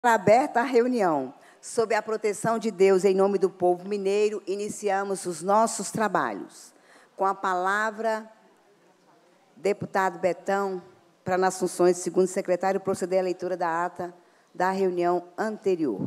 Aberta a reunião. Sob a proteção de Deus, em nome do povo mineiro, iniciamos os nossos trabalhos. Com a palavra, deputado Betão, para nas funções de segundo secretário, proceder à leitura da ata da reunião anterior.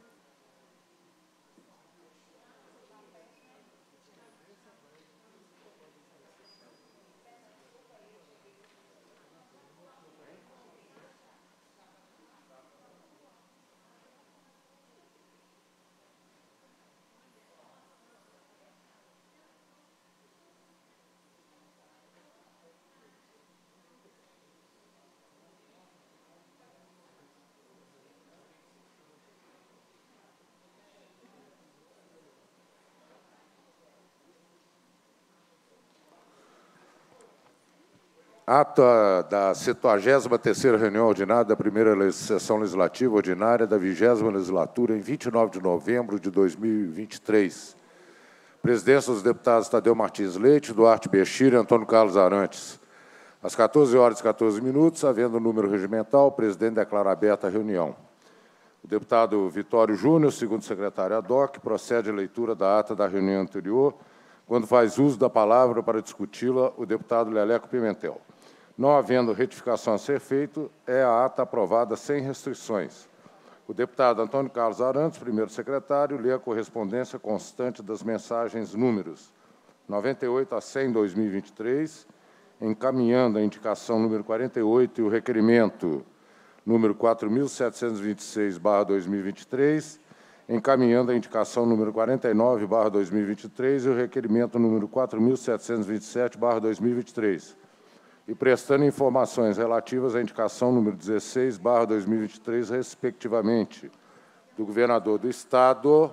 Ata da 73ª reunião ordinária da primeira sessão legislativa ordinária da 20ª legislatura, em 29 de novembro de 2023. Presidência dos deputados Tadeu Martins Leite, Duarte Bechir e Antônio Carlos Arantes. Às 14h14, havendo número regimental, o presidente declara aberta a reunião. O deputado Vitório Júnior, segundo secretário ad hoc, procede à leitura da ata da reunião anterior, quando faz uso da palavra para discuti-la o deputado Leleco Pimentel. Não havendo retificação a ser feita, é a ata aprovada sem restrições. O deputado Antônio Carlos Arantes, primeiro secretário, lê a correspondência constante das mensagens números 98 a 100/2023, encaminhando a indicação número 48 e o requerimento número 4.726/2023, encaminhando a indicação número 49/2023 e o requerimento número 4.727/2023, e prestando informações relativas à indicação número 16/2023, respectivamente, do governador do Estado,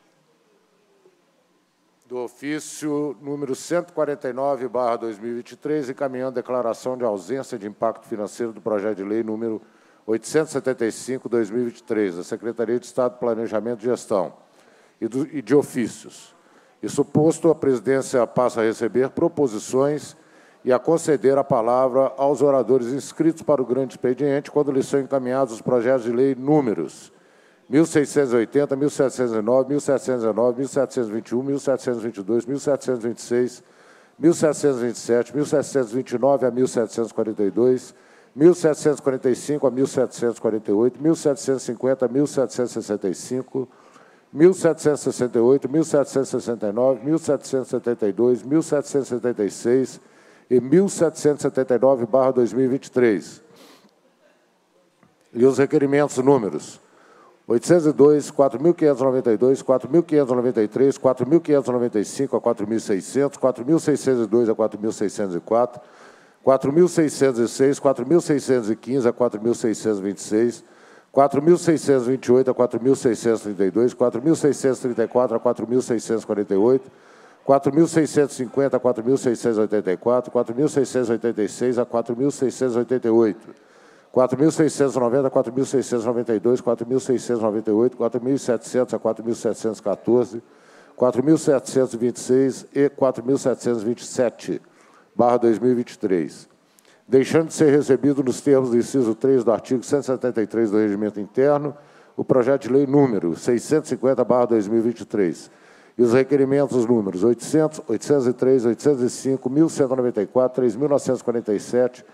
do ofício número 149/2023, encaminhando a declaração de ausência de impacto financeiro do projeto de lei número 875/2023, da Secretaria de Estado de Planejamento e Gestão, e de ofícios. Isso posto, a presidência passa a receber proposições e a conceder a palavra aos oradores inscritos para o grande expediente, quando lhes são encaminhados os projetos de lei números 1680, 1709, 1719, 1721, 1722, 1726, 1727, 1729 a 1742, 1745 a 1748, 1750 a 1765, 1768, 1769, 1772, 1776 e 1779/2023. E os requerimentos números 802, 4.592, 4.593, 4.595 a 4.600, 4.602 a 4.604, 4.606, 4.615 a 4.626, 4.628 a 4.632, 4.634 a 4.648, 4.650 a 4.684, 4.686 a 4.688, 4.690 a 4.692, 4.698, 4.700 a 4.714, 4.726 e 4.727/2023, deixando de ser recebido nos termos do inciso 3 do artigo 173 do Regimento Interno, o projeto de lei número 650/2023, e os requerimentos números 800, 803, 805, 1.194, 3.947,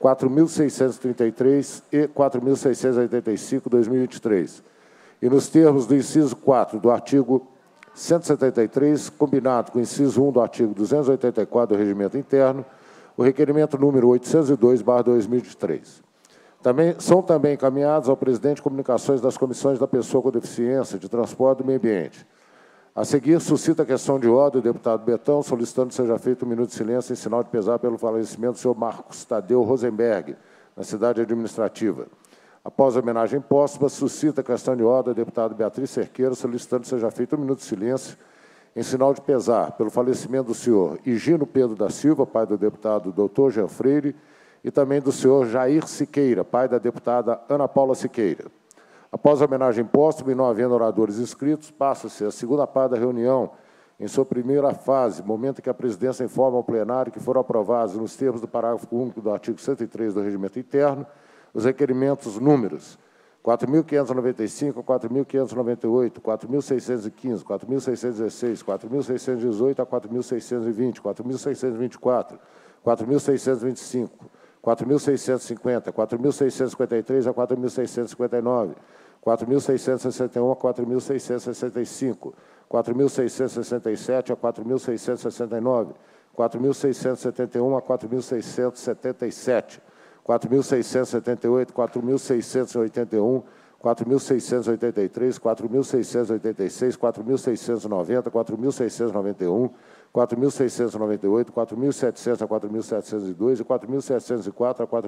4.633 e 4.685/2023. E nos termos do inciso 4 do artigo 173, combinado com o inciso 1 do artigo 284 do Regimento Interno, o requerimento número 802/2023. São também encaminhados ao presidente de comunicações das comissões da pessoa com deficiência, de transporte e do meio ambiente. A seguir, suscita a questão de ordem o deputado Betão, solicitando que seja feito um minuto de silêncio em sinal de pesar pelo falecimento do senhor Marcos Tadeu Rosenberg, na cidade administrativa. Após a homenagem póstuma, suscita a questão de ordem a deputada Beatriz Cerqueira, solicitando que seja feito um minuto de silêncio em sinal de pesar pelo falecimento do senhor Higino Pedro da Silva, pai do deputado Dr. Jean Freire, e também do senhor Jair Siqueira, pai da deputada Ana Paula Siqueira. Após a homenagem póstuma e não havendo oradores inscritos, passa-se a segunda parte da reunião, em sua primeira fase, momento em que a presidência informa ao plenário que foram aprovados, nos termos do parágrafo único do artigo 103 do Regimento Interno, os requerimentos números 4.595 a 4.598, 4.615, 4.616, 4.618 a 4.620, 4.624, 4.625, 4.650, 4.653 a 4.659, 4.661 a 4.665, 4.667 a 4.669, 4.671 a 4.677, 4.678, 4.681, 4.683, 4.686, 4.690, 4.691, 4.698, 4.700 a 4.702 e 4.704 a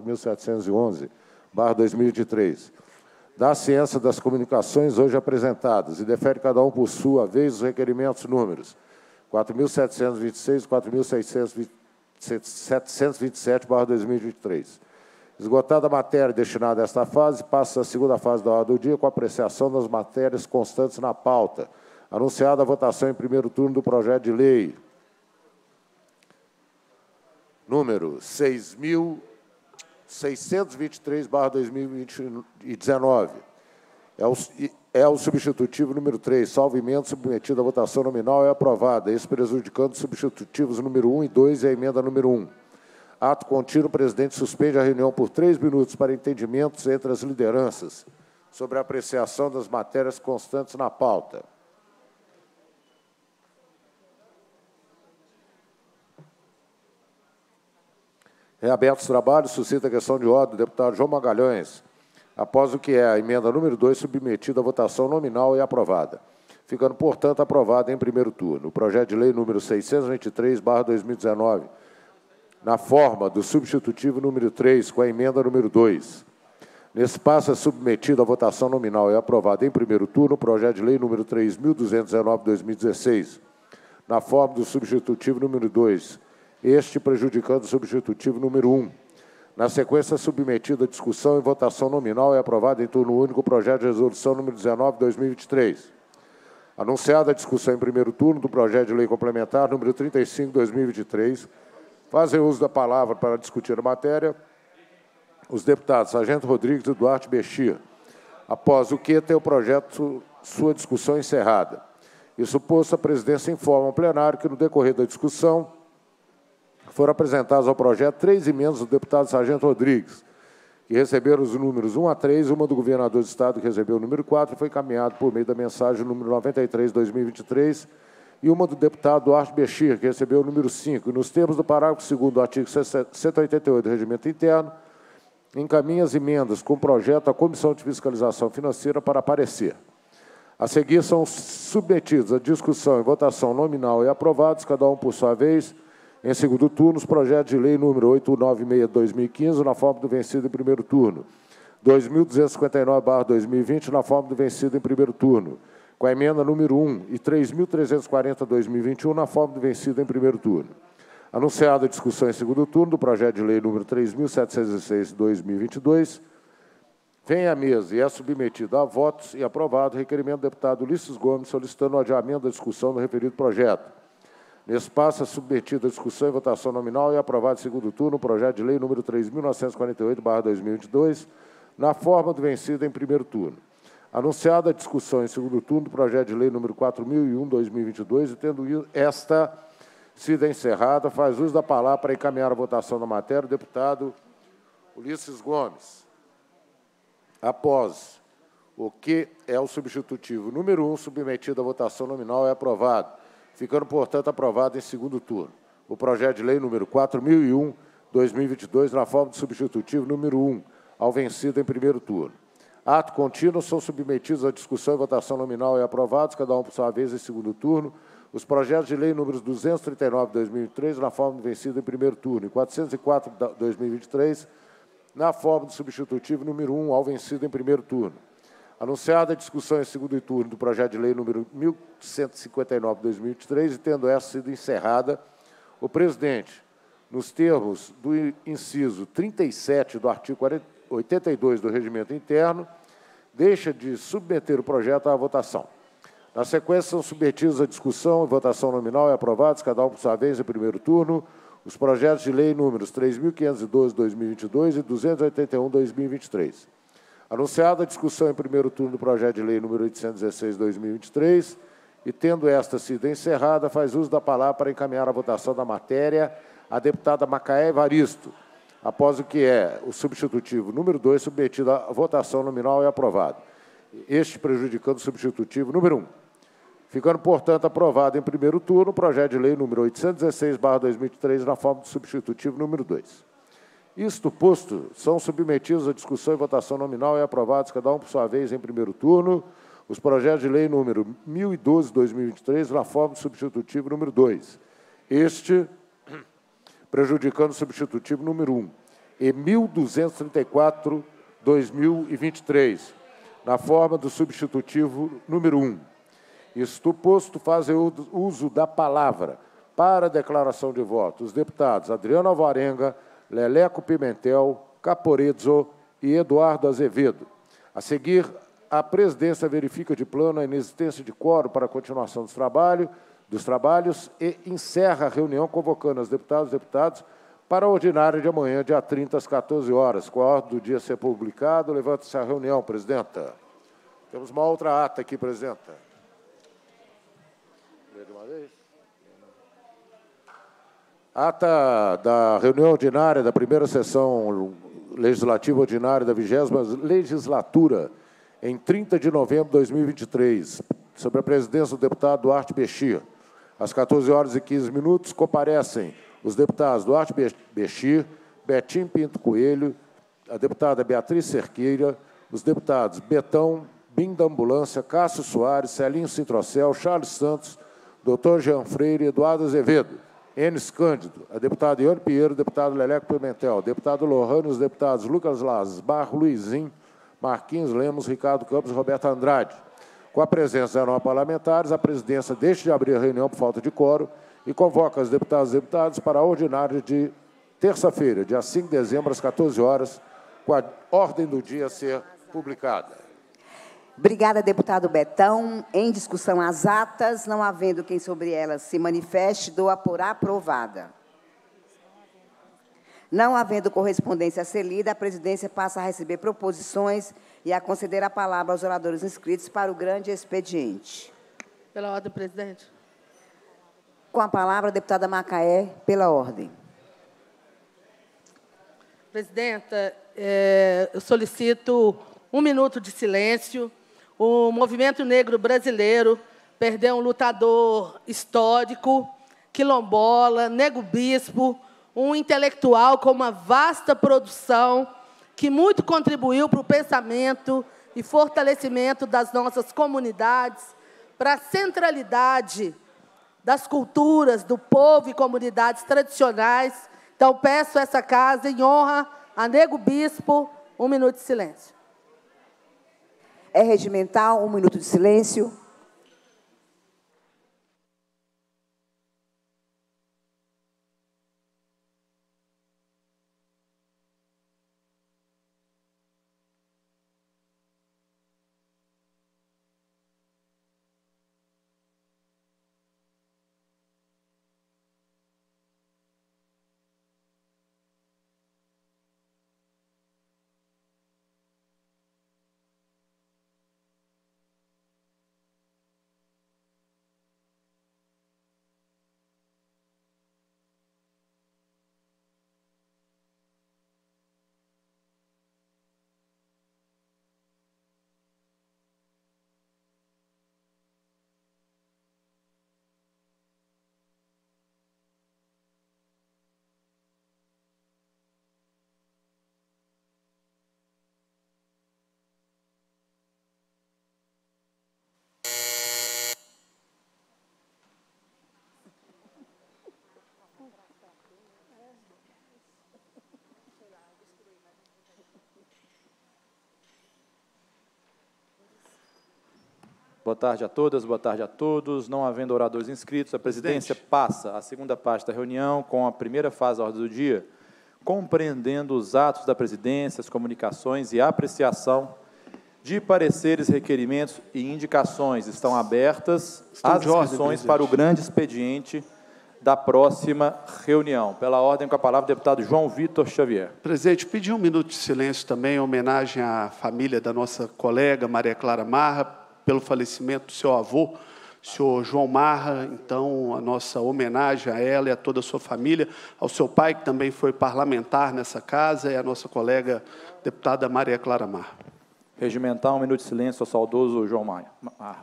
4.711/2023. Da Ciência das Comunicações hoje apresentadas e defere cada um por sua vez os requerimentos números 4.726 e 4.727/2023. Esgotada a matéria destinada a esta fase, passa a segunda fase da ordem do dia com a apreciação das matérias constantes na pauta. Anunciada a votação em primeiro turno do projeto de lei número 6.623/2019. É o substitutivo número 3, salvo emenda submetida à votação nominal, é aprovada, esse prejudicando os substitutivos número 1 e 2 e a emenda número 1. Ato contínuo, o presidente suspende a reunião por 3 minutos para entendimentos entre as lideranças sobre a apreciação das matérias constantes na pauta. Reabertos os trabalhos, suscita a questão de ordem do deputado João Magalhães, após o que é a emenda número 2 submetida à votação nominal e aprovada. Ficando, portanto, aprovada em primeiro turno. O projeto de lei número 623/2019, na forma do substitutivo número 3, com a emenda número 2. Nesse passo, é submetido à votação nominal e aprovado em primeiro turno o projeto de lei número 3.219/2016, na forma do substitutivo número 2, este prejudicando o substitutivo número 1. Na sequência, submetido à discussão e votação nominal e aprovado em turno único o projeto de resolução número 19/2023. Anunciada a discussão em primeiro turno do projeto de lei complementar número 35/2023, fazem uso da palavra para discutir a matéria os deputados Sargento Rodrigues e Duarte Bexia, após o que tem o projeto sua discussão encerrada. Isso posto, a presidência informa ao plenário que, no decorrer da discussão, foram apresentadas ao projeto 3 emendas do deputado Sargento Rodrigues, que receberam os números 1 a 3, uma do governador do Estado, que recebeu o número 4, e foi encaminhado por meio da mensagem número 93/2023, e uma do deputado Duarte Bexia, que recebeu o número 5, e nos termos do parágrafo 2º do artigo 188 do Regimento Interno, encaminha as emendas com projeto à Comissão de Fiscalização Financeira para parecer. A seguir são submetidos à discussão e votação nominal e aprovados, cada um por sua vez, em segundo turno, os projetos de lei número 896/2015, na forma do vencido em primeiro turno, 2.259/2020, na forma do vencido em primeiro turno, com a emenda número 1 e 3.340/2021, na forma do vencido em primeiro turno. Anunciada a discussão em segundo turno do projeto de lei número 3.706/2022, vem à mesa e é submetido a votos e aprovado o requerimento do deputado Ulisses Gomes, solicitando o adiamento da discussão do referido projeto. Nesse passo, é submetido à discussão e votação nominal e aprovado em segundo turno o projeto de lei número 3.948/2022, na forma do vencido em primeiro turno. Anunciada a discussão em segundo turno do projeto de lei número 4.001/2022, e tendo esta sido encerrada, faz uso da palavra para encaminhar a votação da matéria o deputado Ulisses Gomes. Após o que é o substitutivo número 1, submetido à votação nominal, é aprovado, ficando, portanto, aprovado em segundo turno o projeto de lei número 4.001/2022, na forma do substitutivo número 1, ao vencido em primeiro turno. Ato contínuo, são submetidos à discussão e votação nominal e aprovados, cada um por sua vez em segundo turno, os projetos de lei números 239/2023, na forma do vencido em primeiro turno, e 404/2023, na forma do substitutivo número 1, ao vencido em primeiro turno. Anunciada a discussão em segundo turno do projeto de lei número 1.159/2023, e tendo essa sido encerrada, o presidente, nos termos do inciso 37 do artigo 82 do Regimento Interno, deixa de submeter o projeto à votação. Na sequência, são submetidos à discussão e votação nominal e aprovados, cada um por sua vez, em primeiro turno, os projetos de lei números 3.512/2022 e 281/2023. Anunciada a discussão em primeiro turno do projeto de lei número 816/2023, e tendo esta sido encerrada, faz uso da palavra para encaminhar a votação da matéria a deputada Macaé Evaristo, após o que é o substitutivo número 2, submetido à votação nominal e aprovado. Este prejudicando o substitutivo número 1. Ficando, portanto, aprovado em primeiro turno o projeto de lei número 816/2023, na forma do substitutivo número 2. Isto posto, são submetidos à discussão e votação nominal e aprovados, cada um por sua vez, em primeiro turno, os projetos de lei número 1012/2023, na forma do substitutivo número 2. Este, prejudicando o substitutivo número 1, e 1234/2023, na forma do substitutivo número 1. Isto posto, fazem uso da palavra para a declaração de voto os deputados Adriano Alvarenga, Leleco Pimentel, Caporizzo e Eduardo Azevedo. A seguir, a presidência verifica de plano a inexistência de quórum para a continuação dos trabalhos e encerra a reunião convocando as deputadas e deputados para a ordinária de amanhã, dia 30, às 14 horas. Com a ordem do dia ser publicado, levanta-se a reunião, presidenta. Temos uma outra ata aqui, presidenta. Lê de uma vez. Ata da reunião ordinária da primeira sessão legislativa ordinária da 20ª legislatura, em 30 de novembro de 2023, sob a presidência do deputado Duarte Bechir. Às 14 horas e 15 minutos, comparecem os deputados Duarte Bechir, Betim Pinto Coelho, a deputada Beatriz Cerqueira, os deputados Betão, Bim da Ambulância, Cássio Soares, Celinho Citrocel, Charles Santos, Dr. Jean Freire, Eduardo Azevedo, Enes Cândido, a deputada Ione Pinheiro, deputado Leleco Pimentel, deputado Lohane, os deputados Lucas Lasbar, Luizinho, Marquinhos Lemos, Ricardo Campos e Roberto Andrade. Com a presença de 19 parlamentares, a presidência deixa de abrir a reunião por falta de quórum e convoca os deputados e deputadas para a ordinária de terça-feira, dia 5 de dezembro, às 14 horas, com a ordem do dia a ser publicada. Obrigada, deputado Betão. Em discussão as atas, não havendo quem sobre elas se manifeste, dou-a por aprovada. Não havendo correspondência a ser lida, a presidência passa a receber proposições e a conceder a palavra aos oradores inscritos para o grande expediente. Pela ordem, presidente. Com a palavra, a deputada Macaé, pela ordem. Presidenta, eu solicito 1 minuto de silêncio. O movimento negro brasileiro perdeu um lutador histórico, quilombola, nego bispo, um intelectual com uma vasta produção que muito contribuiu para o pensamento e fortalecimento das nossas comunidades, para a centralidade das culturas do povo e comunidades tradicionais. Então, peço a essa casa, em honra a nego bispo, 1 minuto de silêncio. É regimental, 1 minuto de silêncio. Boa tarde a todas, boa tarde a todos. Não havendo oradores inscritos, a presidência passa à segunda parte da reunião com a primeira fase da ordem do dia, compreendendo os atos da presidência, as comunicações e a apreciação de pareceres, requerimentos e indicações. Estão abertas as inscrições para o grande expediente da próxima reunião. Pela ordem, com a palavra, o deputado João Vitor Xavier. Presidente, pedi 1 minuto de silêncio também, em homenagem à família da nossa colega Maria Clara Marra, pelo falecimento do seu avô, senhor João Marra. Então, a nossa homenagem a ela e a toda a sua família, ao seu pai, que também foi parlamentar nessa casa, e a nossa colega deputada Maria Clara Marra. Regimentar 1 minuto de silêncio ao saudoso João Marra.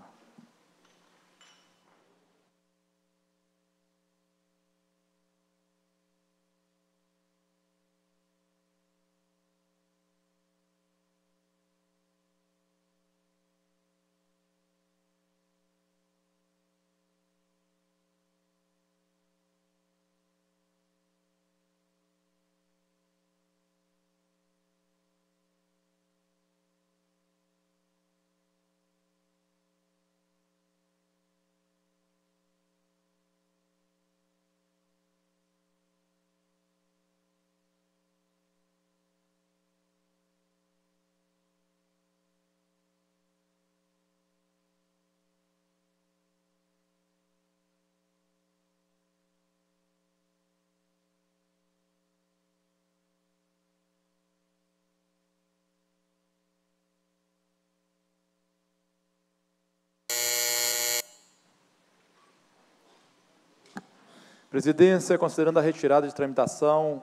Presidência, considerando a retirada de tramitação,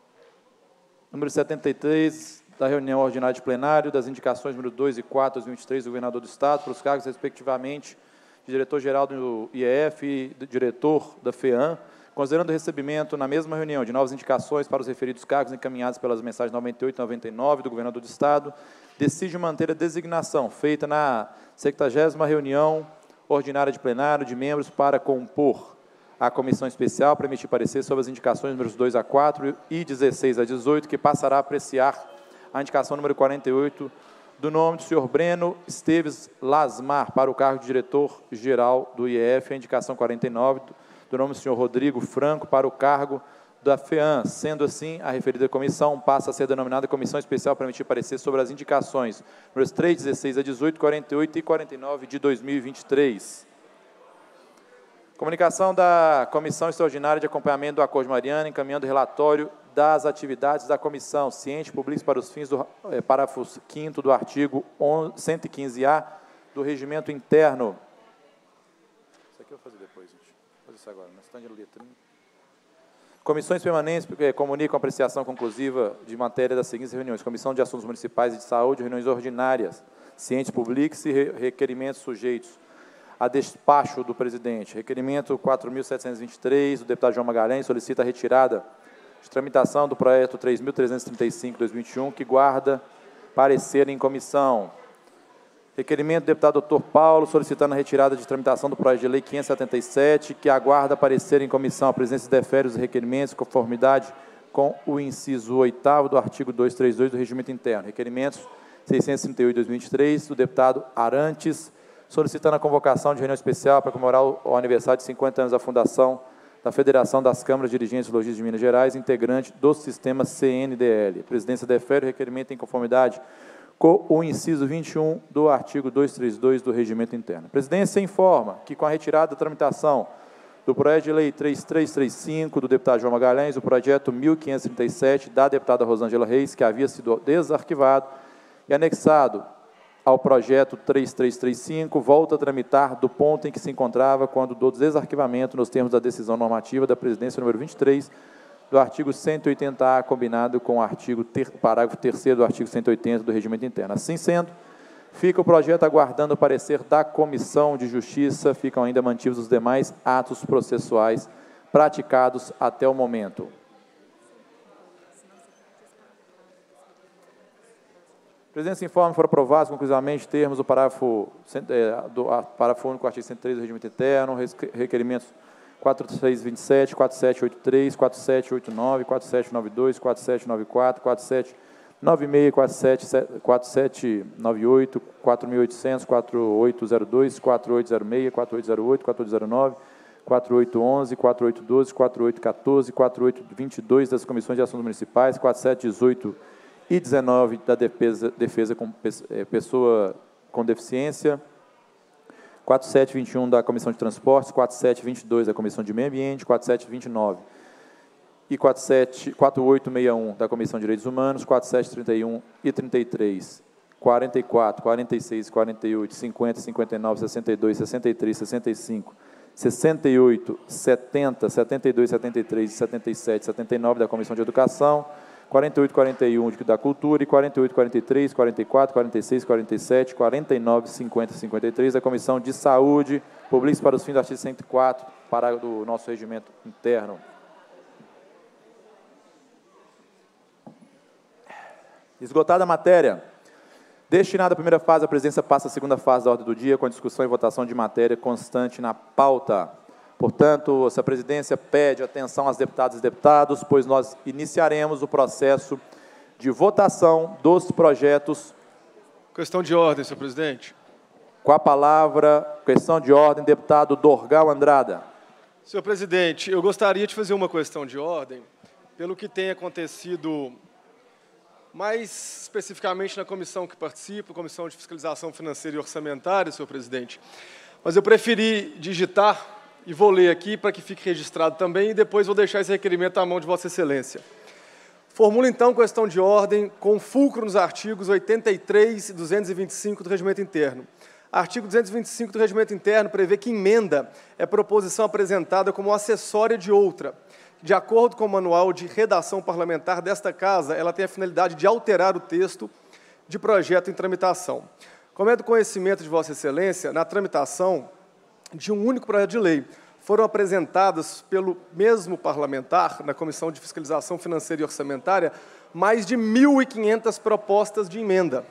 número 73, da reunião ordinária de plenário, das indicações número 2 e 4, 2023, do governador do Estado, para os cargos, respectivamente, de diretor-geral do IEF e do diretor da FEAM, considerando o recebimento, na mesma reunião, de novas indicações para os referidos cargos encaminhados pelas mensagens 98 e 99 do governador do Estado, decide manter a designação feita na 70ª reunião ordinária de plenário de membros para compor a comissão especial para emitir parecer sobre as indicações números 2 a 4 e 16 a 18, que passará a apreciar a indicação número 48 do nome do senhor Breno Esteves Lasmar para o cargo de diretor-geral do IEF, a indicação 49 do nome do senhor Rodrigo Franco para o cargo da FEAM. Sendo assim, a referida comissão passa a ser denominada Comissão Especial para emitir parecer sobre as indicações números 3, 16 a 18, 48 e 49 de 2023. Comunicação da Comissão Extraordinária de Acompanhamento do Acordo de Mariana, encaminhando o relatório das atividades da comissão, ciente público para os fins do parágrafo 5º do artigo 115-A do Regimento Interno. Isso aqui eu vou fazer depois, gente. Vou fazer isso agora, na estande de letrinha. Comissões permanentes comunicam a apreciação conclusiva de matéria das seguintes reuniões: Comissão de Assuntos Municipais e de Saúde, reuniões ordinárias, cientes públicos e requerimentos sujeitos a despacho do presidente. Requerimento 4.723, do deputado João Magalhães, solicita a retirada de tramitação do projeto 3.335/2021, que guarda parecer em comissão. Requerimento do deputado Dr. Paulo, solicitando a retirada de tramitação do projeto de lei 577, que aguarda parecer em comissão. A presidência defere os requerimentos em conformidade com o inciso 8º do artigo 232 do Regimento Interno. Requerimentos 638/2023, do deputado Arantes, solicitando a convocação de reunião especial para comemorar o aniversário de 50 anos da fundação da Federação das Câmaras Dirigentes Logísticas de Minas Gerais, integrante do sistema CNDL. A presidência defere o requerimento em conformidade com o inciso 21 do artigo 232 do Regimento Interno. A presidência informa que, com a retirada da tramitação do projeto de lei 3335, do deputado João Magalhães, o projeto 1537, da deputada Rosângela Reis, que havia sido desarquivado e anexado ao projeto 3335, volta a tramitar do ponto em que se encontrava quando do desarquivamento nos termos da decisão normativa da presidência número 23, do artigo 180-A, combinado com o parágrafo 3º do artigo 180 do Regimento Interno. Assim sendo, fica o projeto aguardando o parecer da Comissão de Justiça, ficam ainda mantidos os demais atos processuais praticados até o momento. Presidência informa, foram aprovados conclusivamente termos do parágrafo único do artigo 103 do Regimento Interno, requerimentos 4627, 4783, 4789, 4792, 4794, 4796, 4798, 4800, 4802, 4806, 4808, 4809, 4811, 4812, 4814, 4822 das Comissões de Assuntos Municipais, 4718 e 19 da defesa com pessoa com deficiência, 4721 da Comissão de Transportes, 4722 da Comissão de Meio Ambiente, 4729 e 4861 da Comissão de Direitos Humanos, 4731 e 33, 44, 46, 48, 50, 59, 62, 63, 65, 68, 70, 72, 73, 77, 79 da Comissão de Educação, 48, 41 da Cultura e 48, 43, 44, 46, 47, 49, 50, 53 da Comissão de Saúde. Publique para os fins do artigo 104, parágrafo do nosso regimento interno. Esgotada a matéria destinada à primeira fase, a presidência passa à segunda fase da ordem do dia, com a discussão e votação de matéria constante na pauta. Portanto, essa presidência pede atenção às deputadas e deputados, pois nós iniciaremos o processo de votação dos projetos. Questão de ordem, senhor presidente. Com a palavra, questão de ordem, deputado Dorgal Andrada. Senhor presidente, eu gostaria de fazer uma questão de ordem, pelo que tem acontecido, mais especificamente na comissão que participo, Comissão de Fiscalização Financeira e Orçamentária, senhor presidente. Mas eu preferi digitar e vou ler aqui para que fique registrado também e depois vou deixar esse requerimento à mão de Vossa Excelência. Formulo, então, questão de ordem com fulcro nos artigos 83 e 225 do Regimento Interno. Artigo 225 do Regimento Interno prevê que emenda é proposição apresentada como acessória de outra. De acordo com o manual de redação parlamentar desta Casa, ela tem a finalidade de alterar o texto de projeto em tramitação. Como é do conhecimento de Vossa Excelência, na tramitação de um único projeto de lei, foram apresentadas pelo mesmo parlamentar, na Comissão de Fiscalização Financeira e Orçamentária, mais de 1.500 propostas de emenda.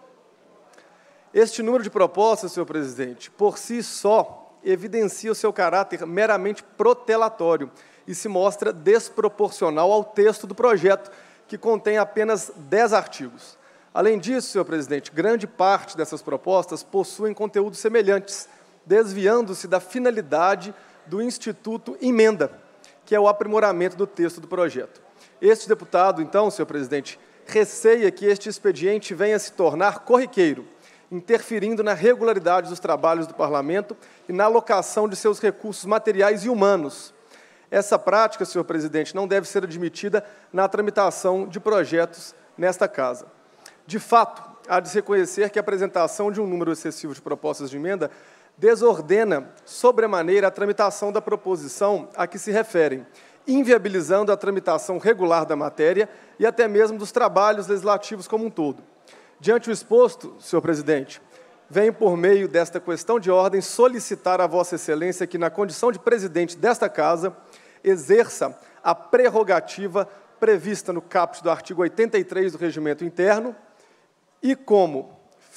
Este número de propostas, senhor presidente, por si só, evidencia o seu caráter meramente protelatório e se mostra desproporcional ao texto do projeto, que contém apenas 10 artigos. Além disso, senhor presidente, grande parte dessas propostas possuem conteúdos semelhantes, desviando-se da finalidade do Instituto Emenda, que é o aprimoramento do texto do projeto. Este deputado, então, senhor presidente, receia que este expediente venha se tornar corriqueiro, interferindo na regularidade dos trabalhos do Parlamento e na alocação de seus recursos materiais e humanos. Essa prática, senhor presidente, não deve ser admitida na tramitação de projetos nesta Casa. De fato, há de se reconhecer que a apresentação de um número excessivo de propostas de emenda desordena sobremaneira a tramitação da proposição a que se referem, inviabilizando a tramitação regular da matéria e até mesmo dos trabalhos legislativos como um todo. Diante do exposto, senhor presidente, venho, por meio desta questão de ordem, solicitar a Vossa Excelência que, na condição de presidente desta Casa, exerça a prerrogativa prevista no caput do artigo 83 do Regimento Interno e, como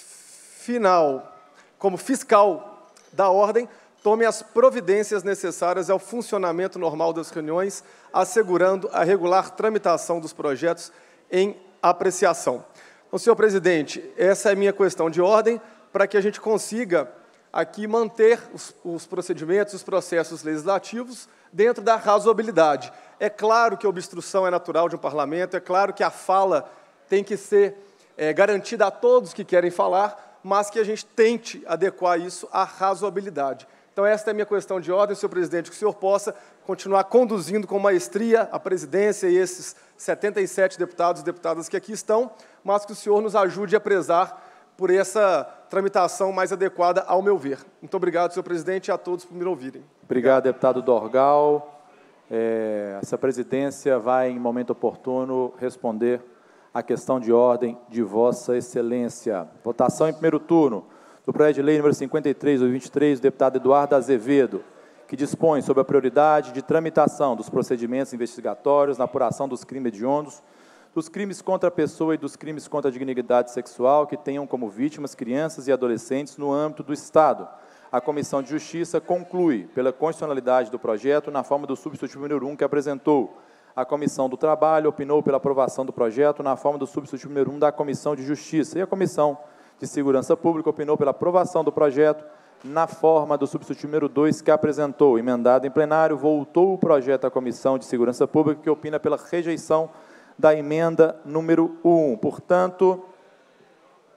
fiscal da ordem, tome as providências necessárias ao funcionamento normal das reuniões, assegurando a regular tramitação dos projetos em apreciação. Então, senhor presidente, essa é a minha questão de ordem, para que a gente consiga aqui manter os procedimentos, os processos legislativos dentro da razoabilidade. É claro que a obstrução é natural de um parlamento, é claro que a fala tem que ser garantida a todos que querem falar, mas que a gente tente adequar isso à razoabilidade. Então, esta é a minha questão de ordem, senhor presidente, que o senhor possa continuar conduzindo com maestria a presidência e esses 77 deputados e deputadas que aqui estão, mas que o senhor nos ajude a prezar por essa tramitação mais adequada, ao meu ver. Muito obrigado, senhor presidente, e a todos por me ouvirem. Obrigado, deputado Dorgal. Essa presidência vai, em momento oportuno, responder à questão de ordem de Vossa Excelência. Votação em primeiro turno do projeto de lei número 53/2023, do deputado Eduardo Azevedo, que dispõe sobre a prioridade de tramitação dos procedimentos investigatórios na apuração dos crimes hediondos, dos crimes contra a pessoa e dos crimes contra a dignidade sexual que tenham como vítimas crianças e adolescentes no âmbito do Estado. A Comissão de Justiça conclui pela constitucionalidade do projeto na forma do substitutivo número 1 que apresentou. A Comissão do Trabalho opinou pela aprovação do projeto na forma do substitutivo número 1 da Comissão de Justiça. E a Comissão de Segurança Pública opinou pela aprovação do projeto na forma do substitutivo número 2 que apresentou. Emendado em plenário, voltou o projeto à Comissão de Segurança Pública, que opina pela rejeição da emenda número 1. Portanto,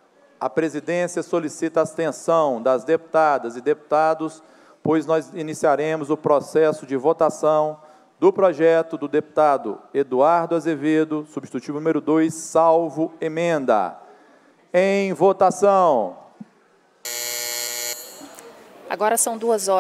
A presidência solicita a abstenção das deputadas e deputados, pois nós iniciaremos o processo de votação do projeto do deputado Eduardo Azevedo, substitutivo número 2, salvo emenda. Em votação. Agora são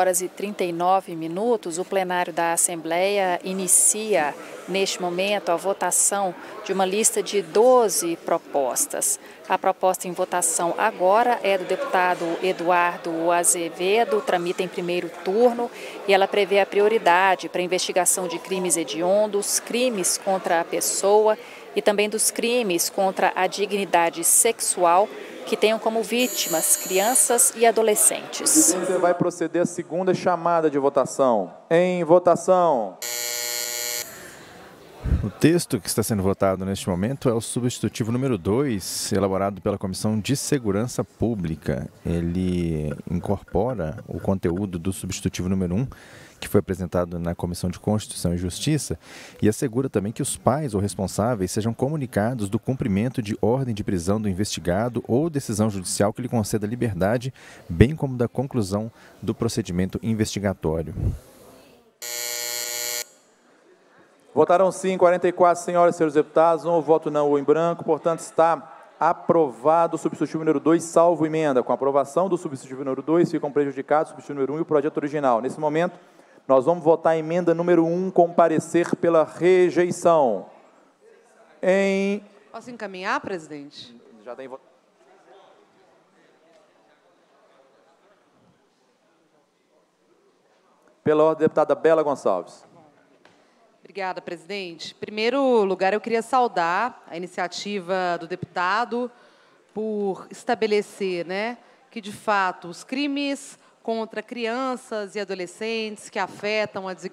2h39. O plenário da Assembleia inicia, neste momento, a votação de uma lista de 12 propostas. A proposta em votação agora é do deputado Eduardo Azevedo, tramita em primeiro turno e ela prevê a prioridade para a investigação de crimes hediondos, crimes contra a pessoa e também dos crimes contra a dignidade sexual, que tenham como vítimas crianças e adolescentes. Você vai proceder à segunda chamada de votação. Em votação. O texto que está sendo votado neste momento é o substitutivo número 2, elaborado pela Comissão de Segurança Pública. Ele incorpora o conteúdo do substitutivo número 1, que foi apresentado na Comissão de Constituição e Justiça, e assegura também que os pais ou responsáveis sejam comunicados do cumprimento de ordem de prisão do investigado ou decisão judicial que lhe conceda liberdade, bem como da conclusão do procedimento investigatório. Votaram sim 44 senhoras e senhores deputados, um voto não ou em branco, portanto está aprovado o substitutivo número 2, salvo emenda. Com a aprovação do substitutivo número 2, ficam prejudicados o substitutivo número 1 e o projeto original. Nesse momento, nós vamos votar a emenda número 1 com parecer pela rejeição. Posso encaminhar, presidente? Já tem voto. Pela ordem, deputada Bela Gonçalves. Obrigada, presidente. Em primeiro lugar, eu queria saudar a iniciativa do deputado por estabelecer, que, de fato, os crimes contra crianças e adolescentes que afetam a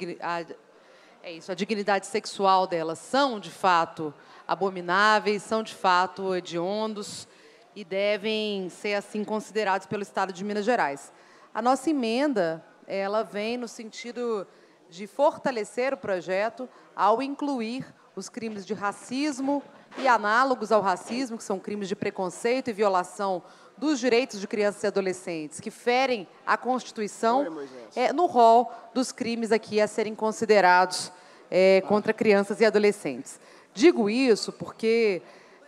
dignidade sexual delas são, de fato, abomináveis, são, de fato, hediondos e devem ser, assim, considerados pelo Estado de Minas Gerais. A nossa emenda, ela vem no sentido de fortalecer o projeto ao incluir os crimes de racismo e análogos ao racismo, que são crimes de preconceito e violação dos direitos de crianças e adolescentes, que ferem a Constituição, no rol dos crimes aqui a serem considerados contra crianças e adolescentes. Digo isso porque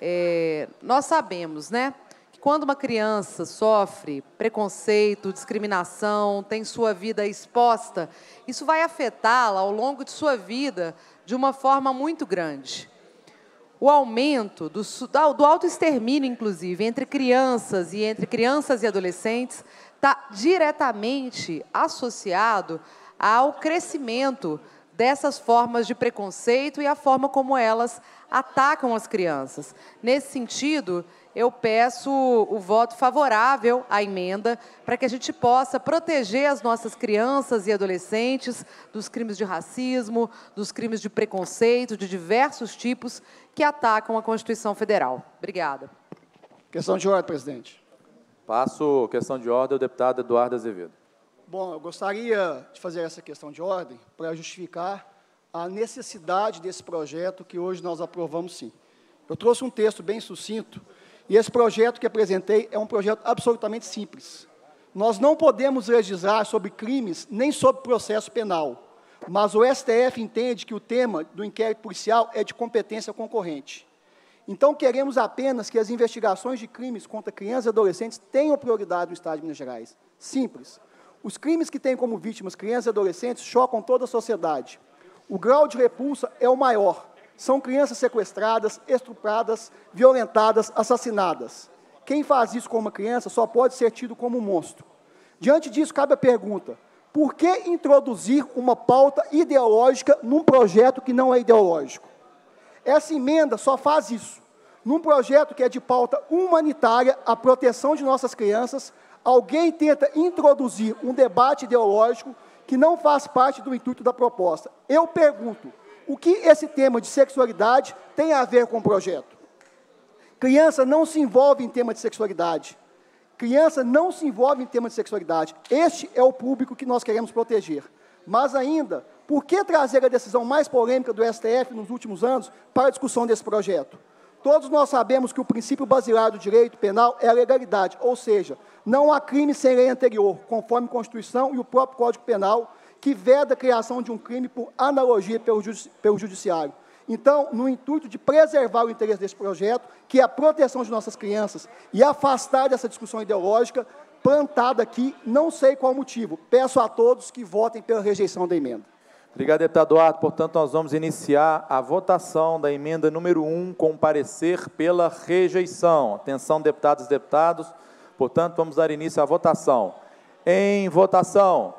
nós sabemos, que quando uma criança sofre preconceito, discriminação, tem sua vida exposta, isso vai afetá-la ao longo de sua vida de uma forma muito grande. O aumento do autoextermínio, inclusive, entre crianças e adolescentes, está diretamente associado ao crescimento dessas formas de preconceito e a forma como elas atacam as crianças. Nesse sentido, eu peço o voto favorável à emenda para que a gente possa proteger as nossas crianças e adolescentes dos crimes de racismo, dos crimes de preconceito, de diversos tipos que atacam a Constituição Federal. Obrigada. Questão de ordem, presidente. Passo questão de ordem ao deputado Eduardo Azevedo. Bom, eu gostaria de fazer essa questão de ordem para justificar a necessidade desse projeto que hoje nós aprovamos, sim. Eu trouxe um texto bem sucinto, e esse projeto que apresentei é um projeto absolutamente simples. Nós não podemos legislar sobre crimes nem sobre processo penal, mas o STF entende que o tema do inquérito policial é de competência concorrente. Então, queremos apenas que as investigações de crimes contra crianças e adolescentes tenham prioridade no Estado de Minas Gerais. Simples. Os crimes que têm como vítimas crianças e adolescentes chocam toda a sociedade. O grau de repulsa é o maior. São crianças sequestradas, estupradas, violentadas, assassinadas. Quem faz isso com uma criança só pode ser tido como um monstro. Diante disso, cabe a pergunta: por que introduzir uma pauta ideológica num projeto que não é ideológico? Essa emenda só faz isso. Num projeto que é de pauta humanitária, a proteção de nossas crianças, alguém tenta introduzir um debate ideológico que não faz parte do intuito da proposta. Eu pergunto: o que esse tema de sexualidade tem a ver com o projeto? Criança não se envolve em tema de sexualidade. Criança não se envolve em tema de sexualidade. Este é o público que nós queremos proteger. Mas ainda, por que trazer a decisão mais polêmica do STF nos últimos anos para a discussão desse projeto? Todos nós sabemos que o princípio basilar do direito penal é a legalidade, ou seja, não há crime sem lei anterior, conforme a Constituição e o próprio Código Penal, que veda a criação de um crime por analogia pelo Judiciário. Então, no intuito de preservar o interesse desse projeto, que é a proteção de nossas crianças, e afastar dessa discussão ideológica, plantada aqui, não sei qual motivo, peço a todos que votem pela rejeição da emenda. Obrigado, deputado Eduardo. Portanto, nós vamos iniciar a votação da emenda número 1 com parecer pela rejeição. Atenção, deputadas e deputados. Portanto, vamos dar início à votação. Em votação.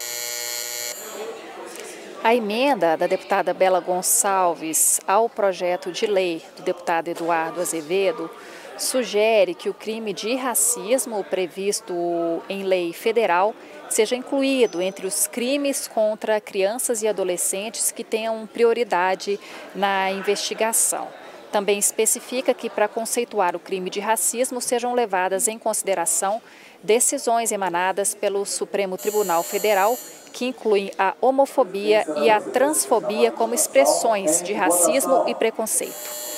A emenda da deputada Bela Gonçalves ao projeto de lei do deputado Eduardo Azevedo sugere que o crime de racismo previsto em lei federal seja incluído entre os crimes contra crianças e adolescentes que tenham prioridade na investigação. Também especifica que, para conceituar o crime de racismo, sejam levadas em consideração decisões emanadas pelo Supremo Tribunal Federal, que incluem a homofobia e a transfobia como expressões de racismo e preconceito.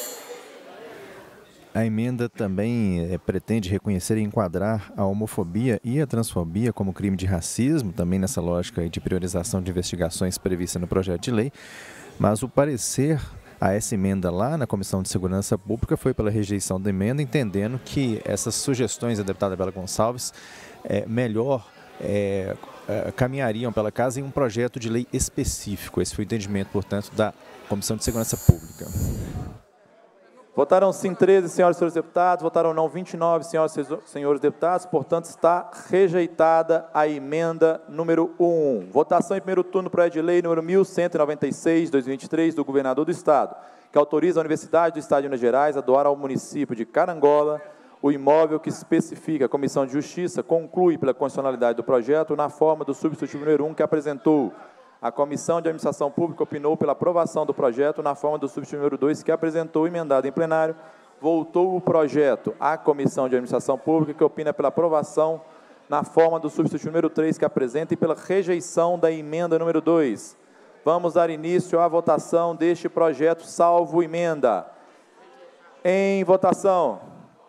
A emenda também pretende reconhecer e enquadrar a homofobia e a transfobia como crime de racismo, também nessa lógica de priorização de investigações prevista no projeto de lei, mas o parecer a essa emenda lá na Comissão de Segurança Pública foi pela rejeição da emenda, entendendo que essas sugestões da deputada Bela Gonçalves caminhariam pela casa em um projeto de lei específico. Esse foi o entendimento, portanto, da Comissão de Segurança Pública. Votaram sim 13, senhoras e senhores deputados, votaram não 29, senhoras e senhores deputados, portanto está rejeitada a emenda número 1. Votação em primeiro turno, projeto de lei número 1196/2023 do governador do Estado, que autoriza a Universidade do Estado de Minas Gerais a doar ao município de Carangola o imóvel que especifica. A Comissão de Justiça conclui pela constitucionalidade do projeto na forma do substitutivo número 1 que apresentou. A Comissão de Administração Pública opinou pela aprovação do projeto na forma do substitutivo número 2 que apresentou, emendado em plenário. Voltou o projeto à Comissão de Administração Pública, que opina pela aprovação na forma do substitutivo número 3 que apresenta e pela rejeição da emenda número 2. Vamos dar início à votação deste projeto, salvo emenda. Em votação.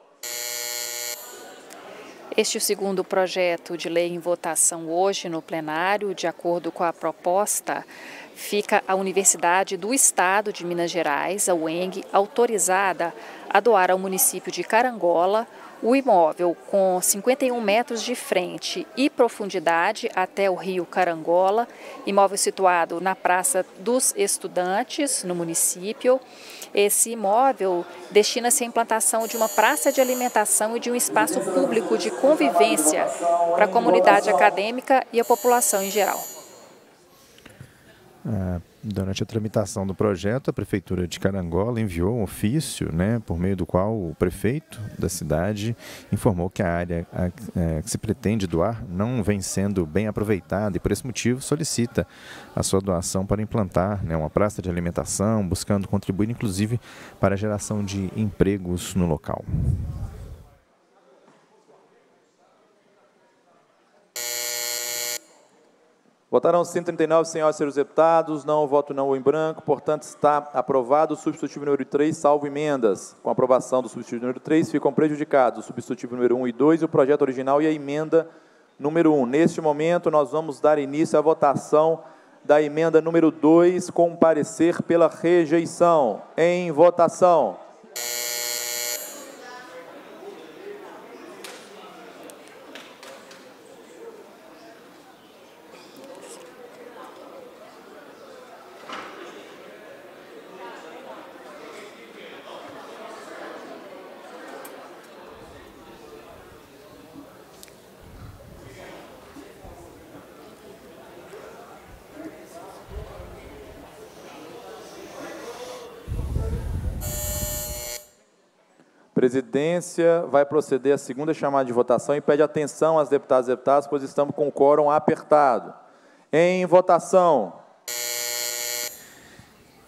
Este é o segundo projeto de lei em votação hoje no plenário. De acordo com a proposta, fica a Universidade do Estado de Minas Gerais, a UENG, autorizada a doar ao município de Carangola o imóvel com 51 metros de frente e profundidade até o rio Carangola, imóvel situado na Praça dos Estudantes, no município. Esse imóvel destina-se à implantação de uma praça de alimentação e de um espaço público de convivência para a comunidade acadêmica e a população em geral. Durante a tramitação do projeto, a Prefeitura de Carangola enviou um ofício, por meio do qual o prefeito da cidade informou que a área que se pretende doar não vem sendo bem aproveitada e, por esse motivo, solicita a sua doação para implantar uma praça de alimentação, buscando contribuir, inclusive, para a geração de empregos no local. Votaram 139, senhoras e senhores deputados, não, voto não ou em branco, portanto está aprovado o substitutivo número 3, salvo emendas. Com a aprovação do substitutivo número 3, ficam prejudicados o substitutivo número 1 e 2, o projeto original e a emenda número 1. Neste momento, nós vamos dar início à votação da emenda número 2, com parecer pela rejeição. Em votação. A presidência vai proceder à segunda chamada de votação e pede atenção às deputadas e deputados, pois estamos com o quórum apertado. Em votação.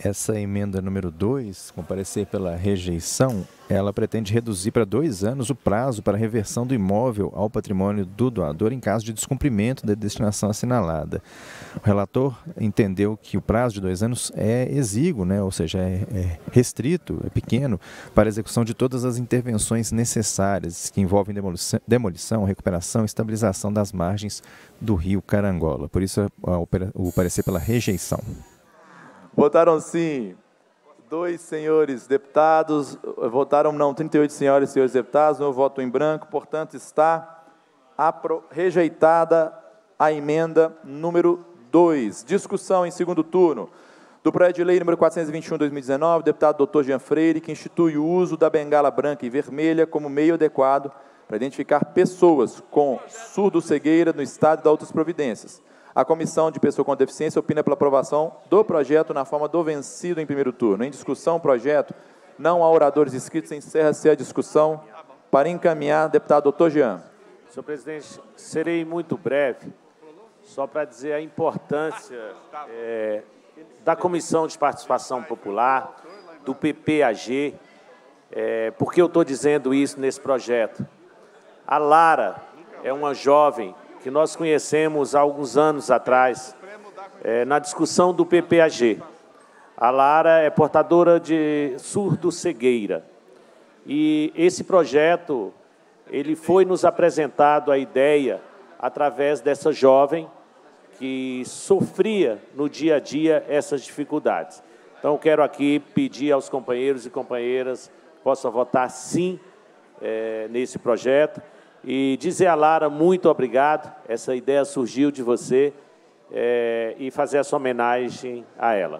Essa emenda número 2, com parecer pela rejeição, ela pretende reduzir para 2 anos o prazo para reversão do imóvel ao patrimônio do doador em caso de descumprimento da destinação assinalada. O relator entendeu que o prazo de 2 anos é exíguo, né? Ou seja, é restrito, é pequeno, para a execução de todas as intervenções necessárias que envolvem demolição, recuperação e estabilização das margens do rio Carangola. Por isso, o parecer pela rejeição. Votaram sim 2 senhores deputados, votaram não 38 senhoras e senhores deputados, meu voto em branco, portanto está rejeitada a emenda número 2. Discussão em segundo turno do projeto de lei número 421/2019, deputado Dr. Jean Freire, que institui o uso da bengala branca e vermelha como meio adequado para identificar pessoas com surdo-cegueira no estado e das outras providências. A Comissão de Pessoa com Deficiência opina pela aprovação do projeto na forma do vencido em primeiro turno. Em discussão, o projeto, não há oradores inscritos, encerra-se a discussão. Para encaminhar, deputado Dr. Jean. Senhor presidente, serei muito breve, só para dizer a importância da Comissão de Participação Popular, do PPAG. Por que eu estou dizendo isso nesse projeto? A Lara é uma jovem que nós conhecemos há alguns anos atrás, na discussão do PPAG. A Lara é portadora de surdo-cegueira. E esse projeto, ele foi nos apresentado a ideia através dessa jovem que sofria no dia a dia essas dificuldades. Então, quero aqui pedir aos companheiros e companheiras que possam votar sim nesse projeto. E dizer a Lara, muito obrigado, essa ideia surgiu de você, e fazer essa homenagem a ela.